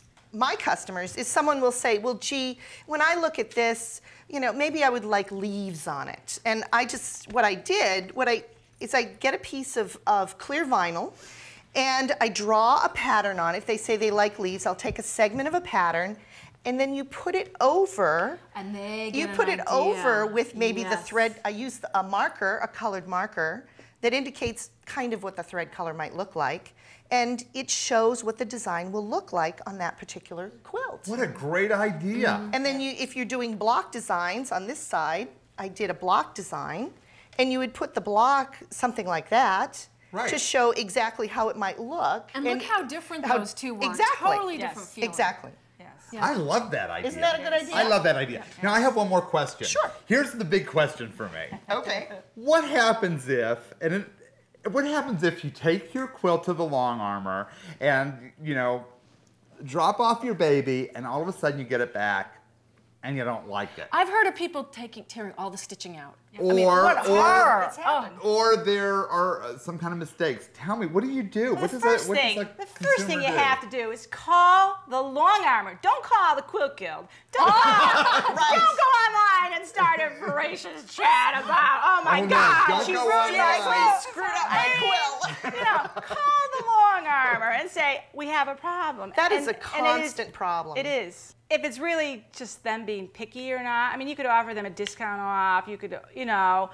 my customers is someone will say, well, gee, when I look at this, you know, maybe I would like leaves on it. And I just, what I did, what I, is I get a piece of, of clear vinyl and I draw a pattern on it. If they say they like leaves, I'll take a segment of a pattern and then you put it over. And they You get put an it idea. over with maybe the Yes. thread. I use a marker, a colored marker, that indicates kind of what the thread color might look like. And it shows what the design will look like on that particular quilt. What a great idea. Mm-hmm. And then you, if you're doing block designs on this side, I did a block design, and you would put the block, something like that, Right. to show exactly how it might look. And look how different how- those two were. Exactly. Totally Yes. different feeling. Exactly. Yes. Yeah. I love that idea. Isn't that a good idea? I love that idea. Now I have one more question. Sure. Here's the big question for me. Okay. What happens if, and it, what happens if you take your quilt to the long armor and, you know, drop off your baby and all of a sudden you get it back and you don't like it? I've heard of people taking tearing all the stitching out. Or, I mean, what or, horror! It's happened. or there are uh, some kind of mistakes. Tell me, what do you do? The what does first that, what thing, does a the first thing consumer you do? have to do is call the long armor. Don't call the Quilt Guild. Don't, call, don't go online and start a voracious chat about, oh my Oh, no, God, don't she go ruined my online. quilt. Screwed up my quilt. You know, call the long armor and say, we have a problem. That is And- a and it is- constant problem. It is. If it's really just them being picky or not, I mean, you could offer them a discount off. You could, you know,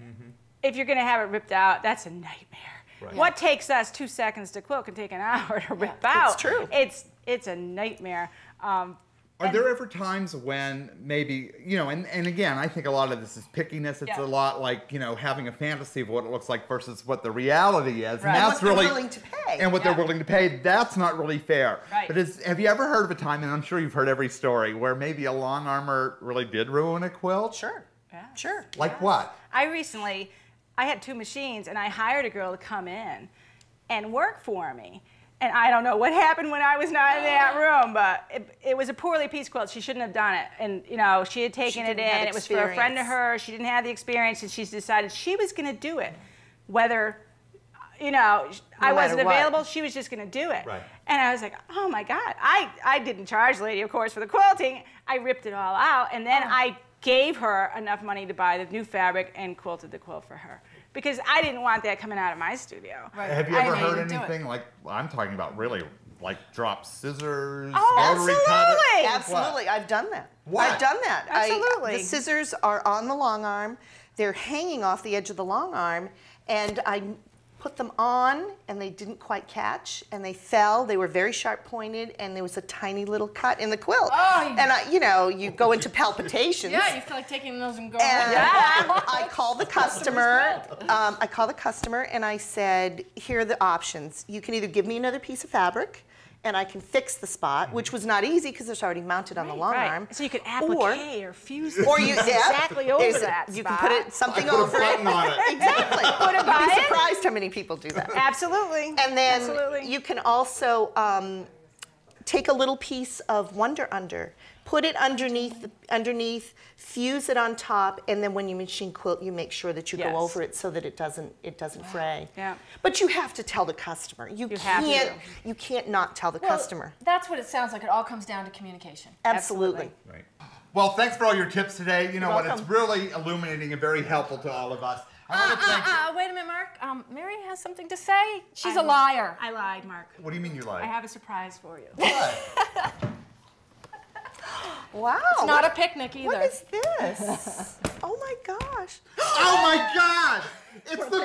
if you're going to have it ripped out, that's a nightmare. Right. What takes us two seconds to quilt can take an hour to rip out. it's true. It's it's a nightmare. Um, Are there ever times when maybe, you know, and, and again, I think a lot of this is pickiness. It's Yeah. a lot like, you know, having a fantasy of what it looks like versus what the reality is. Right. And And that's what they're really, willing to pay. And what Yeah. they're willing to pay. That's not really fair. Right. But is, have you ever heard of a time, and I'm sure you've heard every story, where maybe a long armor really did ruin a quilt? Sure. Yeah. Sure. Like what? I recently, I had two machines, and I hired a girl to come in and work for me. And I don't know what happened when I was not in that room, but it, it was a poorly pieced quilt. She shouldn't have done it. And, you know, she had taken She it didn't have in. It was for a friend of experience. hers. She didn't have the experience, and she's decided she was going to do it. Whether, you know, I No wasn't matter what. available, she was just going to do it. Right. And I was like, oh my God. I, I didn't charge the lady, of course, for the quilting. I ripped it all out, and then I gave her enough money to buy the new fabric and quilted the quilt for her. Because I didn't want that coming out of my studio. Right. Have you I ever know you heard didn't do it. anything like, I'm talking about really, like drop scissors, Oh, rotary cutter? absolutely. Absolutely, I've done that. What? I've done that. I- Absolutely. the scissors are on the long arm. They're hanging off the edge of the long arm, and I put them on, and they didn't quite catch, and they fell. They were very sharp pointed, and there was a tiny little cut in the quilt. Oh, and I, you know, you go into palpitations. Yeah, you feel like taking those and going. And Yeah. I called the customer. Um, I called the customer, and I said, "Here are the options. You can either give me another piece of fabric, and I can fix the spot," which was not easy because it's already mounted on the long Right. arm. So you could applique or, or fuse it Or you, yeah, exactly over there's- that You spot. can put it something I put a over button it. on it. Exactly. Put it You'd by be it. surprised how many people do that. Absolutely. And then Absolutely. you can also um, take a little piece of Wonder Under, put it underneath, the, underneath, fuse it on top, and then when you machine quilt, you make sure that you Yes. go over it so that it doesn't it doesn't fray. Yeah. But you have to tell the customer. You, You have can't to. you can't not tell the Well, customer. That's what it sounds like. It all comes down to communication. Absolutely. Right. Well, thanks for all your tips today. You know what? welcome. It's really illuminating and very helpful to all of us. I Uh, want to thank. uh, uh, wait a minute, Mark. Um, Mary has something to say. She's a liar. I lied, Mark. What do you mean you lied? I have a surprise for you. What? Wow. It's not a picnic either. What is this? Oh my gosh. Oh my God! It's the.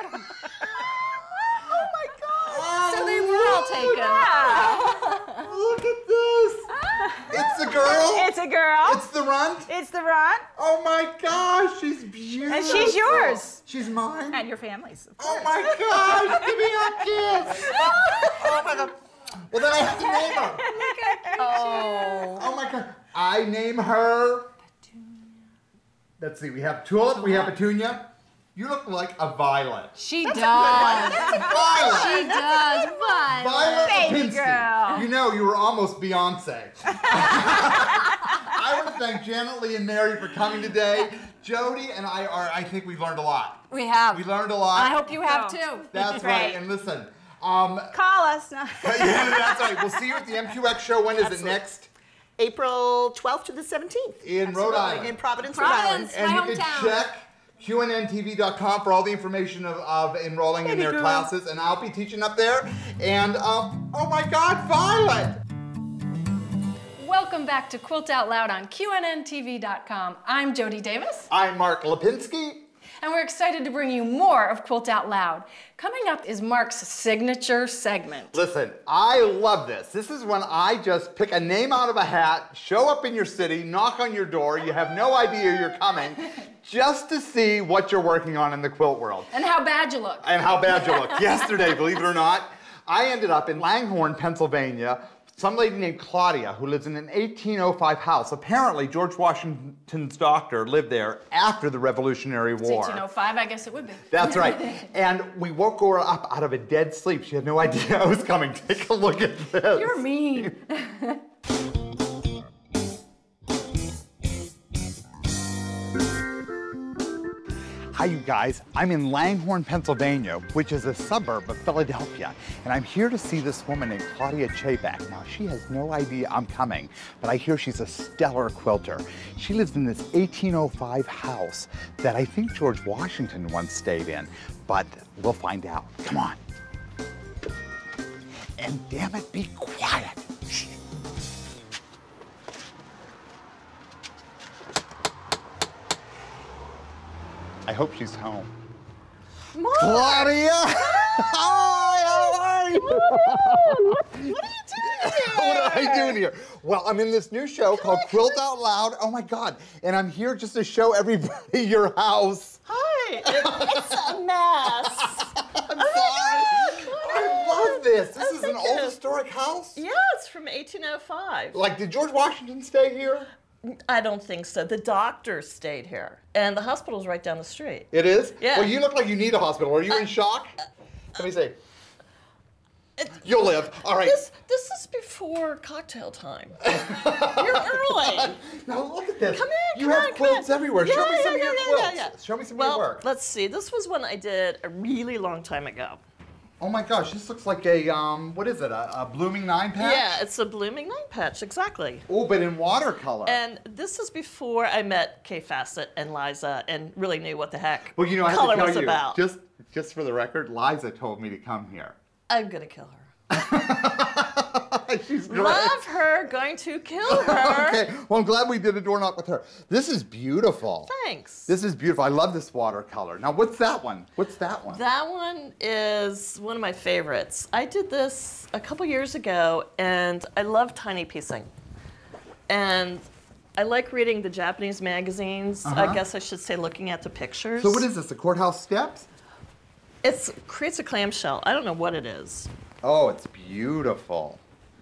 Oh my gosh. So they were all taken. Look at this! It's the girl. It's a girl. It's the runt. It's the runt. Oh my gosh, she's beautiful. And she's yours. She's mine. And your family's. Of Oh course. my gosh, give me a kiss. Oh my God. Well, then I have to name her. Oh. Oh my God. I name her. Let's see. We have Tulip. We have Petunia. You look like a violet. She does. Violet. She does. But Violet Baby Lipinski. girl. You know, you were almost Beyonce. I want to thank Janet Lee and Mary for coming today. Jody and I are, I think we've learned a lot. we have. We learned a lot. I hope you have Oh. too. That's Great. right. And listen, um, Call us. No. yeah, that's right. We'll see you at the M Q X show. When is Absolutely. it next? April twelfth to the seventeenth. In Rhode Island. In Providence, Rhode Island. Providence. And My you can hometown. check Q N N T V dot com for all the information of, of enrolling in their girl. classes. And I'll be teaching up there. And, um, oh my God, Violet! Welcome back to Quilt Out Loud on Q N N T V dot com. I'm Jody Davis, I'm Mark Lipinski. and we're excited to bring you more of Quilt Out Loud. Coming up is Mark's signature segment. Listen, I love this. This is when I just pick a name out of a hat, show up in your city, knock on your door, you have no idea you're coming, just to see what you're working on in the quilt world. And how bad you look. And how bad you look. Yesterday, believe it or not, I ended up in Langhorne, Pennsylvania. Some lady named Claudia, who lives in an eighteen oh five house. Apparently, George Washington's doctor lived there after the Revolutionary It's War. eighteen oh five, I guess it would be. That's right. And we woke her up out of a dead sleep. She had no idea I was coming. Take a look at this. You're mean. Hi, you guys. I'm in Langhorne, Pennsylvania, which is a suburb of Philadelphia. And I'm here to see this woman named Claudia Chapek. Now, she has no idea I'm coming, but I hear she's a stellar quilter. She lives in this eighteen oh five house that I think George Washington once stayed in. But we'll find out. Come on. And damn it, be quiet. Shh. I hope she's home. Mark, Claudia! Hi, how are you? what are you doing here? What am I doing here? Well, I'm in this new show called Quilt Out Loud. Oh my God. And I'm here just to show everybody your house. Hi. It, it's a mess. I'm sorry. I love this. This is an thank old you. historic house. Yeah, it's from eighteen oh five. Like, did George Washington stay here? I don't think so. The doctor stayed here, and the hospital's right down the street. It is? Yeah. Well, you look like you need a hospital. Are you in shock? Let me see. You'll live. All right. This this is before cocktail time. You're early. Now look at this. Come in, You come have on, come quilts in. everywhere. Show Yeah, me some yeah, of your yeah, quilts. yeah, yeah. Show me some Well, of your work. let's see. This was one I did a really long time ago. Oh my gosh, this looks like a, um, what is it, a, a blooming nine patch? Yeah, it's a blooming nine patch, exactly. Oh, but in watercolor. And this is before I met Kay Fassett and Liza and really knew what the heck well, you know, I have color to tell was you, about. just just for the record, Liza told me to come here. I'm gonna kill her. She's great. Love her, going to kill her. Okay, well, I'm glad we did a door knock with her. This is beautiful. Thanks. This is beautiful. I love this watercolor. Now, what's that one? What's that one? That one is one of my favorites. I did this a couple years ago, and I love tiny piecing. And I like reading the Japanese magazines. Uh-huh. I guess I should say looking at the pictures. So what is this, the courthouse steps? It creates a clamshell. I don't know what it is. Oh, it's beautiful.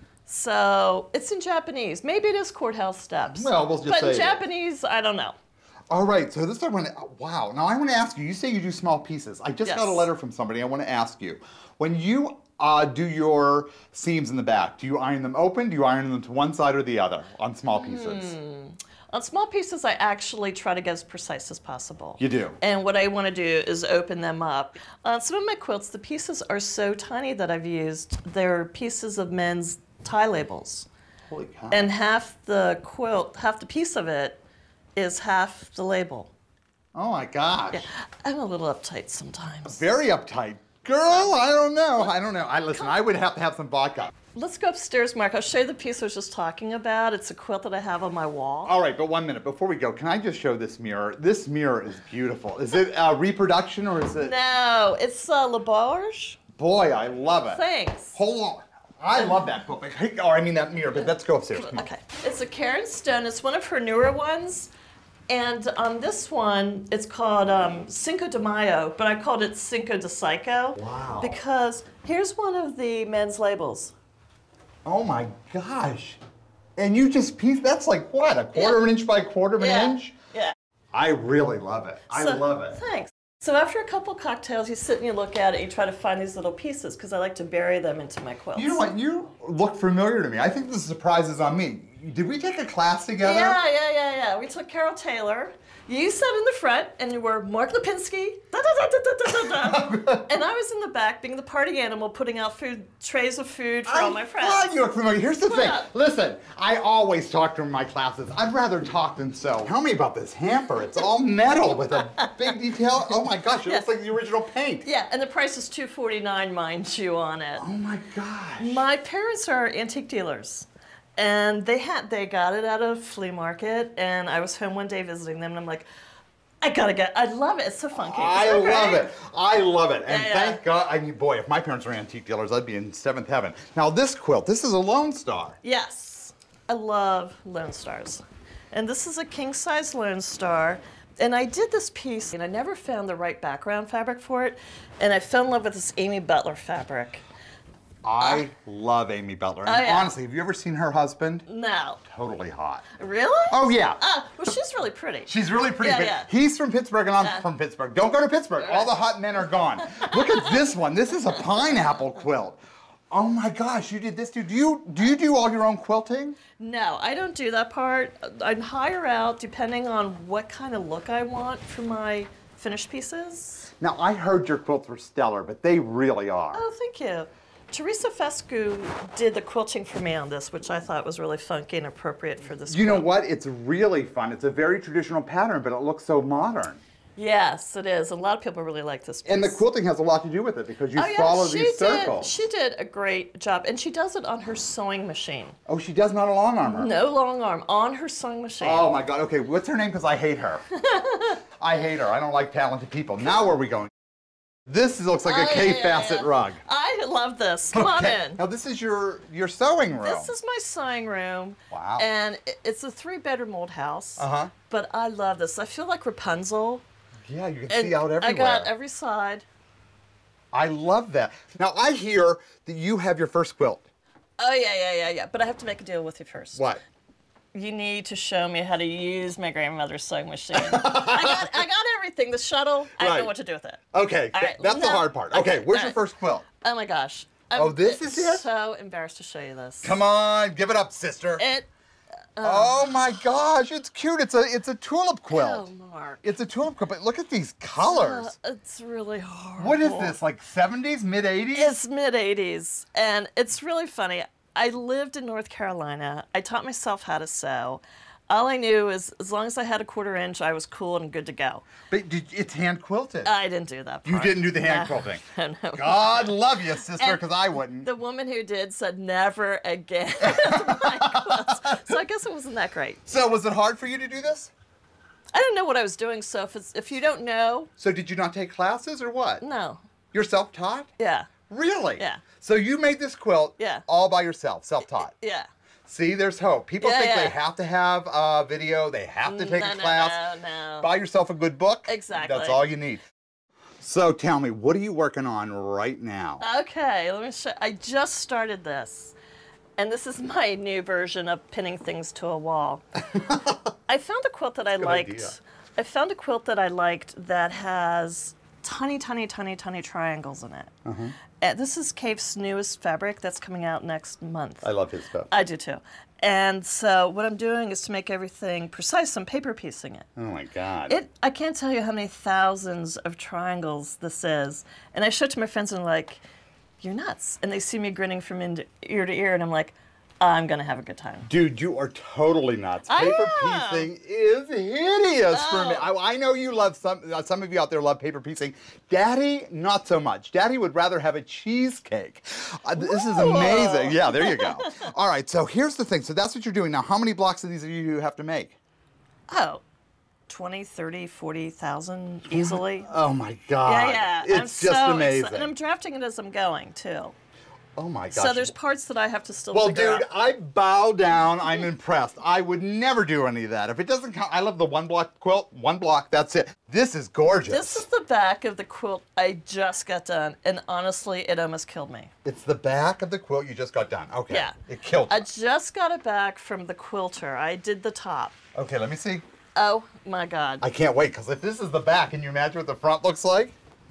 So it's in Japanese. Maybe it is courthouse steps. Well, we'll just but say in it. Japanese, I don't know. All right, so this I want to, wow. Now I want to ask you, you say you do small pieces. I just Yes. got a letter from somebody. I want to ask you, when you uh, do your seams in the back, do you iron them open? Do you iron them to one side or the other on small pieces? Hmm. On small pieces, I actually try to get as precise as possible. You do? And what I want to do is open them up. On some of my quilts, the pieces are so tiny that I've used, they're pieces of men's tie labels. Holy cow. And half the quilt, half the piece of it is half the label. Oh my gosh. Yeah, I'm a little uptight sometimes. Very uptight. Girl, I don't know. I don't know. I listen, I would have to have some vodka. Let's go upstairs, Mark. I'll show you the piece I was just talking about. It's a quilt that I have on my wall. All right, but one minute. Before we go, can I just show this mirror? This mirror is beautiful. Is it a reproduction or is it? No, it's uh, Le Barge. Boy, I love it. Thanks. Hold on. I love that book. Or I mean that mirror, but let's go upstairs. Come on. Okay. It's a Karen Stone. It's one of her newer ones. And on this one, it's called um, Cinco de Mayo, but I called it Cinco de Psycho. Wow. Because here's one of the men's labels. Oh my gosh. And you just piece, that's like what, a quarter Yeah. of an inch by a quarter of an Yeah. inch? Yeah. I really love it. I So- love it. Thanks. So after a couple cocktails, you sit and you look at it, you try to find these little pieces, because I like to bury them into my quilts. You know what, you look familiar to me. I think the surprise is on me. Did we take a class together? Yeah, yeah, yeah, yeah. We took Carol Taylor. You sat in the front, and you were Mark Lipinski, da, da, da, da, da, da, da. And I was in the back, being the party animal, putting out food, trays of food for all my friends. God, you look familiar. Here's the What thing. up? Listen, I always talk to my classes. I'd rather talk than sew. Tell me about this hamper. It's all metal with a big detail. Oh my gosh, it Yeah. looks like the original paint. Yeah, and the price is two forty-nine, mind you, on it. Oh my gosh. My parents are antique dealers, and they had they got it at a flea market, and I was home one day visiting them, and I'm like, I gotta get, I love it, it's so funky. I Isn't that love great? it. I love it. And Yeah, yeah. thank God, I mean, boy, if my parents were antique dealers, I'd be in seventh heaven. Now this quilt, this is a Lone Star. Yes, I love Lone Stars. And this is a king-size Lone Star. And I did this piece, and I never found the right background fabric for it, and I fell in love with this Amy Butler fabric. I love Amy Butler. And Oh, yeah. honestly, have you ever seen her husband? No. Totally hot. Really? Oh yeah. Ah, well, she's really pretty. She's really pretty, Yeah, but yeah. he's from Pittsburgh and I'm Yeah. from Pittsburgh. Don't go to Pittsburgh. All the hot men are gone. Look at this one. This is a pineapple quilt. Oh my gosh, you did this too. Do you do you do all your own quilting? No, I don't do that part. I'd hire out depending on what kind of look I want for my finished pieces. Now I heard your quilts were stellar, but they really are. Oh, thank you. Teresa Fescu did the quilting for me on this, which I thought was really funky and appropriate for this You know quilt. what? It's really fun. It's a very traditional pattern, but it looks so modern. Yes, it is. A lot of people really like this piece. And the quilting has a lot to do with it because you oh, yeah, follow she these did, circles. She did a great job, and she does it on her sewing machine. Oh, she does not a long armor. No long arm, on her sewing machine. Oh my God. Okay, what's her name? Because I hate her. I hate her. I don't like talented people. Now where are we going? This looks like Oh, a yeah, K yeah, facet yeah. rug. I love this. Come on Okay. in. Now this is your your sewing room. This is my sewing room. Wow. And i- it's a three-bedroom old house. Uh-huh. But I love this. I feel like Rapunzel. Yeah, you can And see out everywhere. I got every side. I love that. Now I hear that you have your first quilt. Oh, yeah, yeah, yeah, yeah. But I have to make a deal with you first. What? You need to show me how to use my grandmother's sewing machine. I got I got everything. The shuttle, I Right. know what to do with it. Okay, All right, that's the no. hard part. Okay, Okay, where's all your right. first quilt? Oh, my gosh. I'm Oh, this is it? so embarrassed to show you this. Come on, give it up, sister. It, Oh my gosh, it's cute. It's a it's a tulip quilt. oh, Mark. It's a tulip quilt, but look at these colors. Uh, it's really horrible. What is this, like seventies, mid eighties? It's mid eighties, and it's really funny. I lived in North Carolina. I taught myself how to sew. All I knew is as long as I had a quarter inch, I was cool and good to go. But did, it's hand quilted. I didn't do that part. You didn't do the hand No. quilting. No. God love you, sister, because I wouldn't. The woman who did said never again with my quilts. So I guess it wasn't that great. So was it hard for you to do this? I didn't know what I was doing, so if, it's, if you don't know... So did you not take classes or what? No. You're self-taught? Yeah. Really? Yeah. So you made this quilt Yeah. all by yourself, self-taught? Yeah. See, there's hope. People Yeah, think yeah. they have to have a video, they have to take no, a no, class. No, no, Buy yourself a good book. Exactly. That's all you need. So tell me, what are you working on right now? Okay, let me show. I just started this. And this is my new version of pinning things to a wall. I found a quilt that I Good liked. idea. I found a quilt that I liked that has tiny, tiny, tiny, tiny triangles in it. Uh-huh. And this is Cave's newest fabric that's coming out next month. I love his stuff. I do too. And so what I'm doing is to make everything precise, I'm paper piecing it. Oh my God. It, I can't tell you how many thousands of triangles this is. And I show it to my friends and I'm like, you're nuts. And they see me grinning from in ear to ear and I'm like, I'm gonna have a good time. Dude, you are totally nuts. I Paper am. piecing is hideous Oh. for me. I, I know you love some, uh, some of you out there love paper piecing. Daddy, not so much. Daddy would rather have a cheesecake. Uh, this is amazing. Yeah, there you go. All right, so here's the thing. So that's what you're doing. Now, how many blocks of these do you have to make? Oh, twenty, thirty, forty thousand easily. Oh my God. Yeah, yeah. It's I'm just so amazing. excited. And I'm drafting it as I'm going too. Oh my gosh. So there's parts that I have to still Well, figure dude, out. I bow down. I'm impressed. I would never do any of that. If it doesn't count, I love the one block quilt. One block, that's it. This is gorgeous. This is the back of the quilt I just got done, and honestly, it almost killed me. It's the back of the quilt you just got done. Okay. Yeah. It killed I me. just got it back from the quilter. I did the top. Okay, let me see. Oh my God. I can't wait, because if this is the back, can you imagine what the front looks like?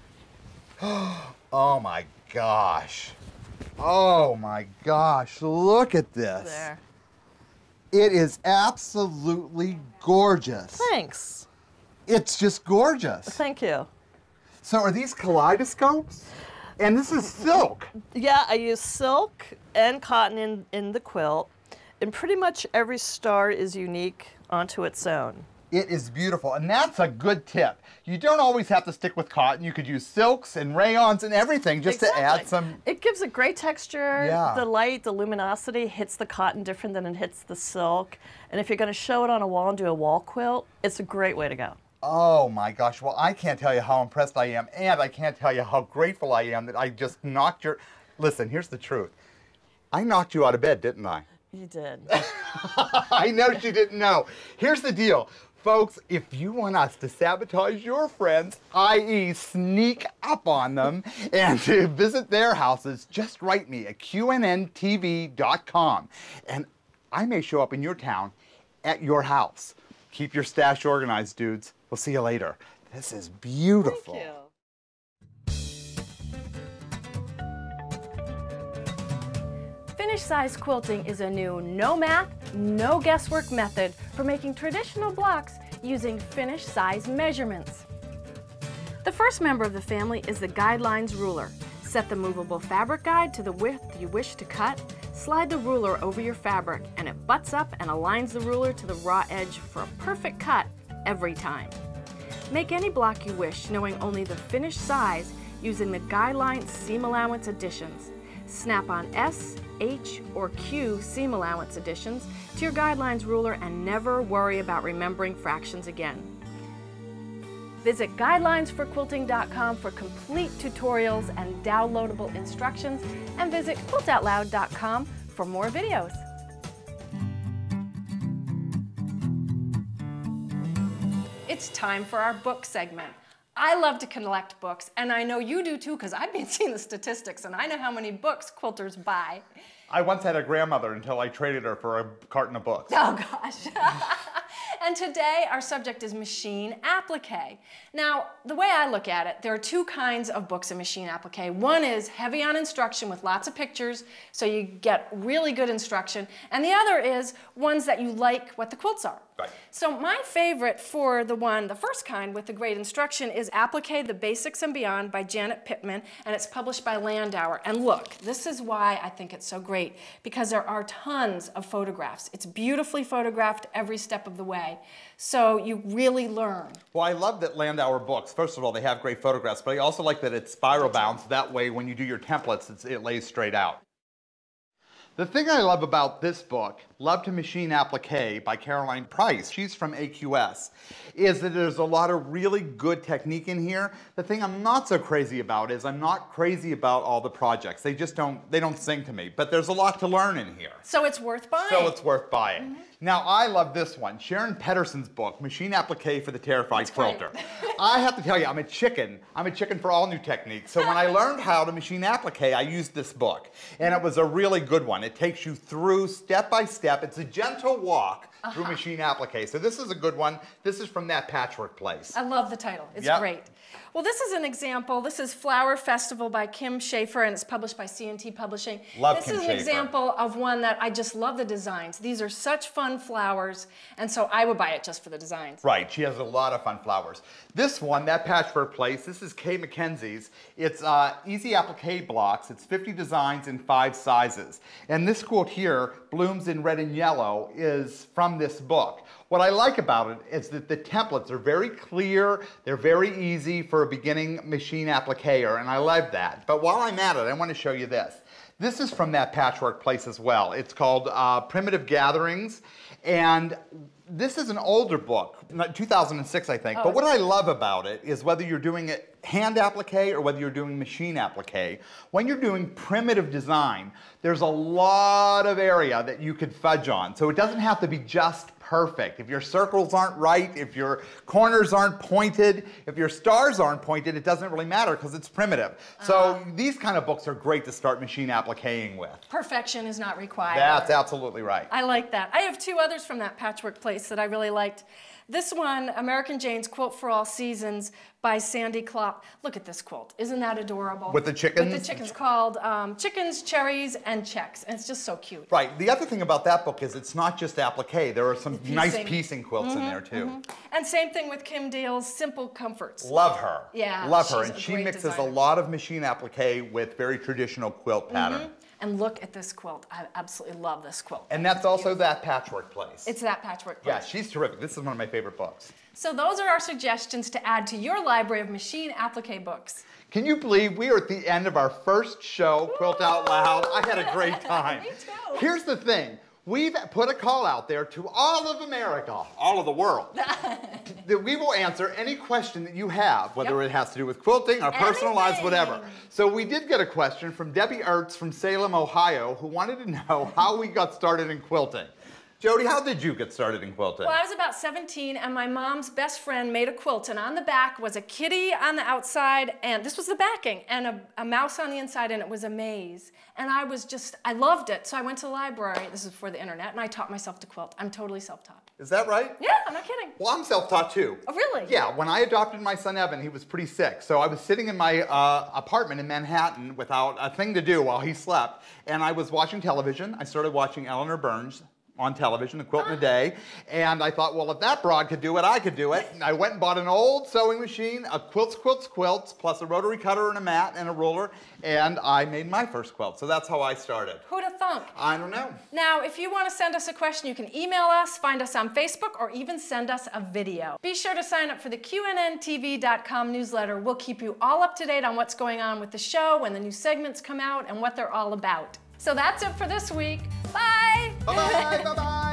Oh my gosh. Oh my gosh, look at this. There. It is absolutely gorgeous. Thanks. It's just gorgeous. Thank you. So are these kaleidoscopes? And this is silk. Yeah, I use silk and cotton in, in the quilt, and pretty much every star is unique onto its own. It is beautiful, and that's a good tip. You don't always have to stick with cotton. You could use silks and rayons and everything just to add Exactly. some. It gives a great texture. Yeah. The light, the luminosity hits the cotton different than it hits the silk. And if you're going to show it on a wall and do a wall quilt, it's a great way to go. Oh my gosh, well, I can't tell you how impressed I am, and I can't tell you how grateful I am that I just knocked your... Listen, here's the truth. I knocked you out of bed, didn't I? You did. I know she didn't know. Here's the deal. Folks, if you want us to sabotage your friends, that is sneak up on them, and to visit their houses, just write me at Q N N T V dot com. And I may show up in your town at your house. Keep your stash organized, dudes. We'll see you later. This is beautiful. Thank you. Finish size quilting is a new no math, no guesswork method for making traditional blocks using finish size measurements. The first member of the family is the guidelines ruler. Set the movable fabric guide to the width you wish to cut, slide the ruler over your fabric, and it butts up and aligns the ruler to the raw edge for a perfect cut every time. Make any block you wish, knowing only the finished size using the guideline seam allowance additions. Snap on S, H, or Q seam allowance additions to your guidelines ruler and never worry about remembering fractions again. Visit guidelines for quilting dot com for complete tutorials and downloadable instructions, and visit quilt out loud dot com for more videos. It's time for our book segment. I love to collect books, and I know you do too, because I've been seeing the statistics, and I know how many books quilters buy. I once had a grandmother until I traded her for a carton of books. Oh gosh. And today our subject is machine applique. Now, the way I look at it, there are two kinds of books in machine applique. One is heavy on instruction with lots of pictures, so you get really good instruction. And the other is ones that you like what the quilts are. Right. So my favorite for the one, the first kind with the great instruction is Appliqué, The Basics and Beyond by Janet Pittman, and it's published by Landauer. And look, this is why I think it's so great, because there are tons of photographs. It's beautifully photographed every step of the way, so you really learn. Well, I love that Landauer books, first of all, they have great photographs, but I also like that it's spiral bound, so that way when you do your templates, it's, it lays straight out. The thing I love about this book, Love to Machine Appliqué by Caroline Price, she's from A Q S, is that there's a lot of really good technique in here. The thing I'm not so crazy about is I'm not crazy about all the projects. They just don't, they don't sing to me, but there's a lot to learn in here. So it's worth buying. So it's worth buying. Mm-hmm. Now, I love this one, Sharon Pedersen's book, Machine Appliqué for the Terrified That's Quilter. great. I have to tell you, I'm a chicken. I'm a chicken for all new techniques. So when I learned how to machine appliqué, I used this book. And it was a really good one. It takes you through step by step. It's a gentle walk uh-huh. through machine appliqué. So this is a good one. This is from That Patchwork Place. I love the title. It's yep. great. Well, this is an example. This is Flower Festival by Kim Schaefer, and it's published by C and T Publishing. Love this Kim is an Schaefer. example of one that I just love the designs. These are such fun flowers, and so I would buy it just for the designs. Right, she has a lot of fun flowers. This one, That Patchwork Place, this is Kay McKenzie's. It's uh, easy appliqué blocks. It's fifty designs in five sizes. And this quilt here, Blooms in Red and Yellow, is from this book. What I like about it is that the templates are very clear, they're very easy for a beginning machine appliquer, and I love that. But while I'm at it, I want to show you this. This is from That Patchwork Place as well. It's called uh, Primitive Gatherings, and this is an older book, two thousand six I think, oh, but what I love about it is whether you're doing it hand applique or whether you're doing machine applique, when you're doing primitive design, there's a lot of area that you could fudge on. So it doesn't have to be just perfect. If your circles aren't right, if your corners aren't pointed, if your stars aren't pointed, it doesn't really matter because it's primitive. Uh-huh. So these kind of books are great to start machine appliquing with. Perfection is not required. That's absolutely right. I like that. I have two others from That Patchwork Place that I really liked. This one, American Jane's Quilt for All Seasons by Sandy Klopp. Look at this quilt. Isn't that adorable? With the chickens? With the chickens, called um, Chickens, Cherries, and Checks. And it's just so cute. Right. The other thing about that book is it's not just applique. There are some piecing. nice piecing quilts mm-hmm, in there, too. Mm-hmm. And same thing with Kim Deal's Simple Comforts. Love her. Yeah. Love her. She's And a she great mixes designer. a lot of machine applique with very traditional quilt pattern. Mm-hmm. And look at this quilt. I absolutely love this quilt. And that's also That Patchwork Place. It's That Patchwork Place. Yeah, she's terrific. This is one of my favorite books. So those are our suggestions to add to your library of machine applique books. Can you believe we are at the end of our first show, Quilt Out Loud? I had a great time. Me too. Here's the thing. We've put a call out there to all of America, all of the world, that we will answer any question that you have, whether Yep. it has to do with quilting, our personal lives, Anything. whatever. So we did get a question from Debbie Ertz from Salem, Ohio, who wanted to know how we got started in quilting. Jody, how did you get started in quilting? Well, I was about seventeen, and my mom's best friend made a quilt, and on the back was a kitty on the outside, and this was the backing, and a, a mouse on the inside, and it was a maze. And I was just, I loved it, so I went to the library, this is before the internet, and I taught myself to quilt. I'm totally self-taught. Is that right? Yeah, I'm not kidding. Well, I'm self-taught too. Oh, really? Yeah, when I adopted my son Evan, he was pretty sick. So I was sitting in my uh, apartment in Manhattan without a thing to do while he slept, and I was watching television. I started watching Eleanor Burns on television, A Quilt in a Day, and I thought, well, if that broad could do it, I could do it. And I went and bought an old sewing machine, a Quilts, Quilts, Quilts, plus a rotary cutter and a mat and a ruler, and I made my first quilt. So that's how I started. Who'd have thunk? I don't know. Now, if you want to send us a question, you can email us, find us on Facebook, or even send us a video. Be sure to sign up for the Q N N T V dot com newsletter. We'll keep you all up to date on what's going on with the show, when the new segments come out, and what they're all about. So that's it for this week. Bye! Bye-bye, bye-bye.